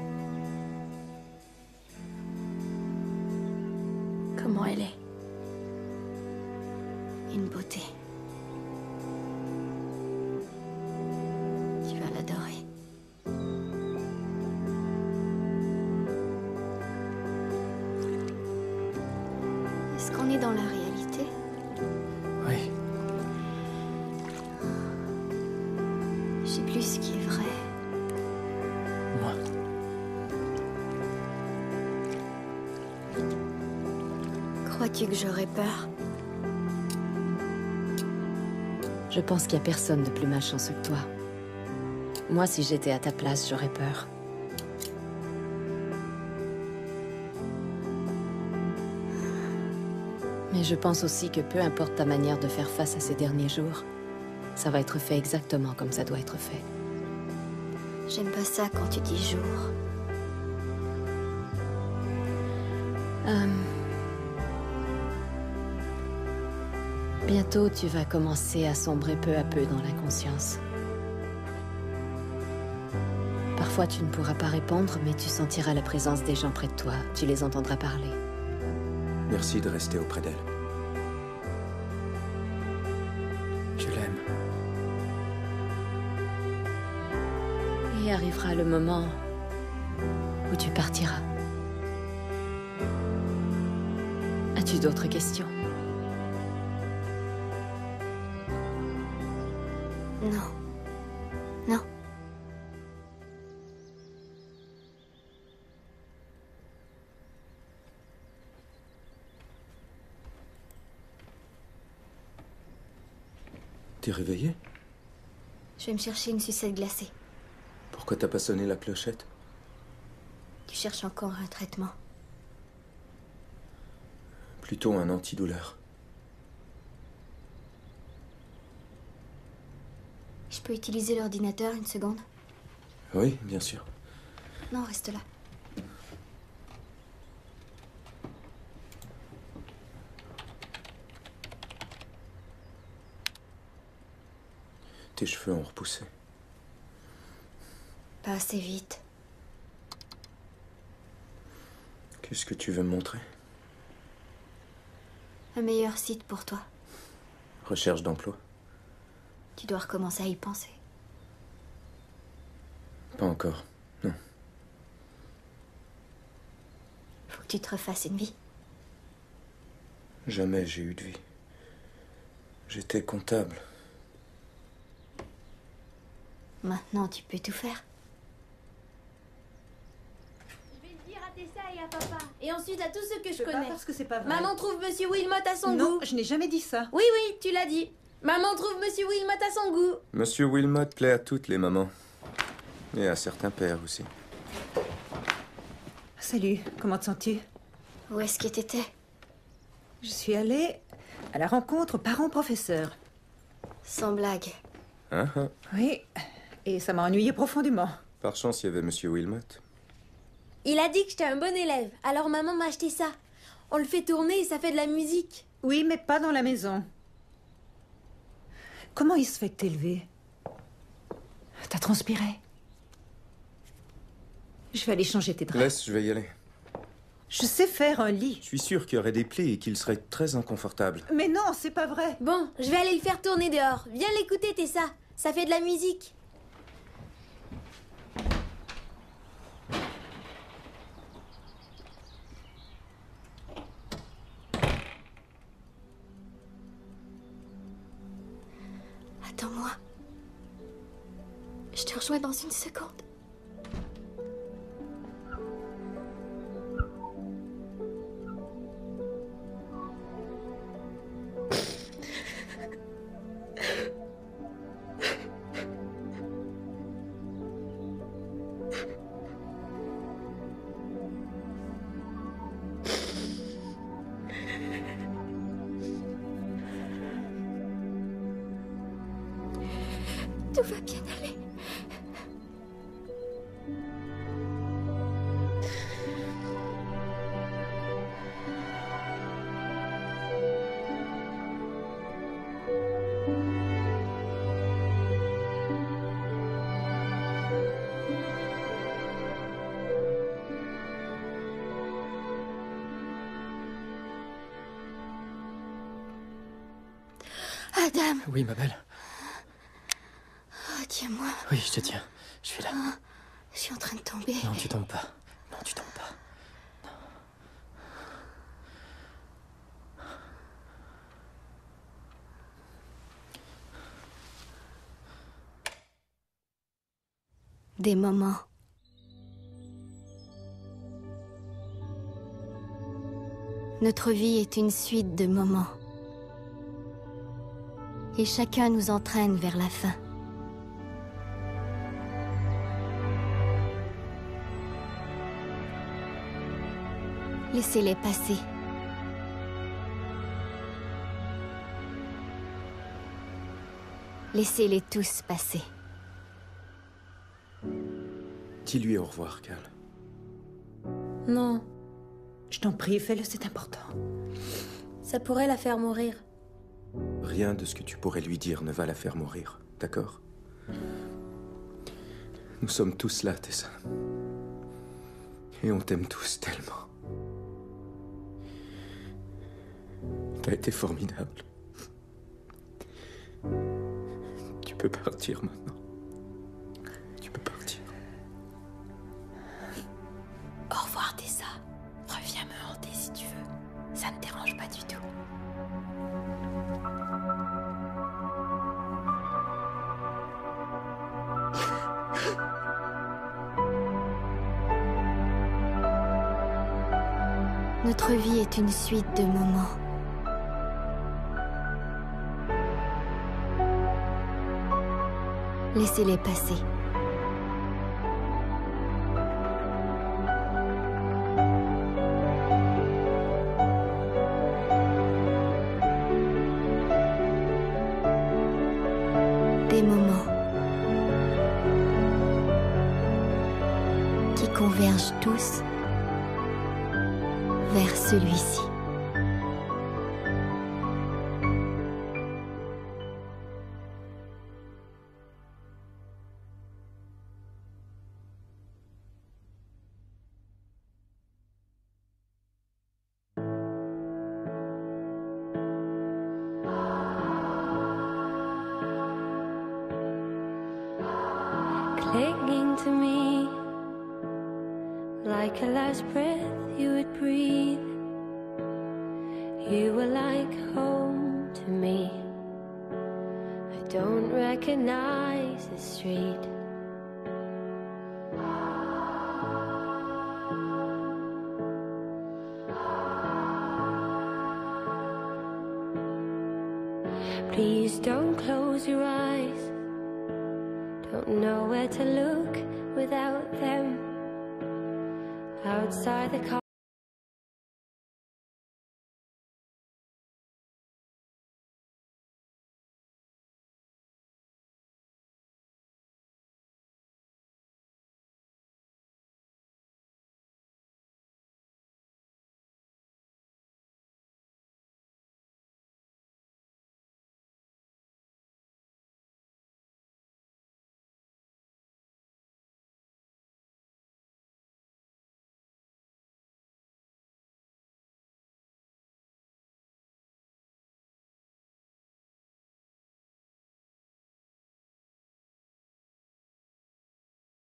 S2: Comment elle est?
S1: Une beauté. Tu vas l'adorer. Est-ce qu'on est dans la réalité?
S8: Oui.
S1: Je sais plus ce qui est vrai.
S8: Moi.
S1: Crois-tu que j'aurais peur?
S12: Je pense qu'il n'y a personne de plus malchanceux que toi. Moi, si j'étais à ta place, j'aurais peur. Mais je pense aussi que peu importe ta manière de faire face à ces derniers jours, ça va être fait exactement comme ça doit être fait.
S1: J'aime pas ça quand tu dis jour.
S12: Euh... Bientôt, tu vas commencer à sombrer peu à peu dans l'inconscience. Parfois, tu ne pourras pas répondre, mais tu sentiras la présence des gens près de toi. Tu les entendras parler.
S5: Merci de rester auprès d'elle.
S8: Je l'aime.
S12: Et arrivera le moment où tu partiras. As-tu d'autres questions?
S1: Non. Non.
S5: T'es réveillé?
S1: Je vais me chercher une sucette glacée.
S5: Pourquoi t'as pas sonné la clochette?
S1: Tu cherches encore un traitement.
S5: Plutôt un antidouleur.
S1: Je peux utiliser l'ordinateur une seconde?
S5: Oui, bien sûr.
S1: Non, reste là.
S5: Tes cheveux ont repoussé.
S1: Pas assez vite.
S5: Qu'est-ce que tu veux me montrer?
S1: Un meilleur site pour toi.
S5: Recherche d'emploi?
S1: Tu dois recommencer à y penser.
S5: Pas encore, non.
S1: Faut que tu te refasses une vie.
S5: Jamais j'ai eu de vie. J'étais comptable.
S1: Maintenant, tu peux tout faire.
S4: Je vais le dire à Tessa et à papa. Et ensuite à tous ceux que je
S7: peux pas
S4: connais.
S7: parce que c'est pas vrai.
S4: Maman trouve Monsieur Wilmot à son
S7: Non,
S4: goût.
S7: je n'ai jamais dit ça.
S4: Oui, oui, tu l'as dit. Maman trouve Monsieur Wilmot à son goût.
S5: Monsieur Wilmot plaît à toutes les mamans. Et à certains pères aussi.
S7: Salut, comment te sens-tu?
S1: Où est-ce que t'étais?
S7: Je suis allée à la rencontre parents-professeurs.
S1: Sans blague.
S5: Hein, hein.
S7: Oui, et ça m'a ennuyée profondément.
S5: Par chance, il y avait Monsieur Wilmot.
S4: Il a dit que j'étais un bon élève, alors maman m'a acheté ça. On le fait tourner et ça fait de la musique.
S7: Oui, mais pas dans la maison. Comment il se fait que t'es levé? T'as transpiré? Je vais aller changer tes draps.
S5: Laisse, je vais y aller.
S7: Je sais faire un lit.
S5: Je suis sûr qu'il y aurait des plis et qu'il serait très inconfortable.
S7: Mais non, c'est pas vrai.
S4: Bon, je vais aller le faire tourner dehors. Viens l'écouter, Tessa. Ça fait de la musique.
S1: Attends-moi. Je te rejoins dans une seconde. Tout va bien aller. Adam.
S8: Oui, ma belle.
S1: Oh, tiens-moi.
S8: Oui, je te tiens. Je suis là.
S1: Ah, je suis en train de tomber.
S8: Non, tu tombes pas. Non, tu tombes pas.
S1: Des moments. Notre vie est une suite de moments. Et chacun nous entraîne vers la fin. Laissez-les passer. Laissez-les tous passer.
S5: Dis-lui au revoir, Cal.
S4: Non,
S7: Je t'en prie, fais-le, c'est important.
S4: ça pourrait la faire mourir.
S5: Rien de ce que tu pourrais lui dire ne va la faire mourir, d'accord? Nous sommes tous là, Tessa. Et on t'aime tous tellement. T'as été formidable. Tu peux partir maintenant. Tu peux partir.
S4: Au revoir, Tessa. Reviens me hanter si tu veux. Ça ne dérange pas du tout.
S1: Notre vie est une suite de moments. Laissez-les passer. Des moments qui convergent tous vers celui-ci.
S17: like a last breath you would breathe. You were like home to me. I don't recognize the street. Please don't close your eyes. Don't know where to look without them. Outside the car.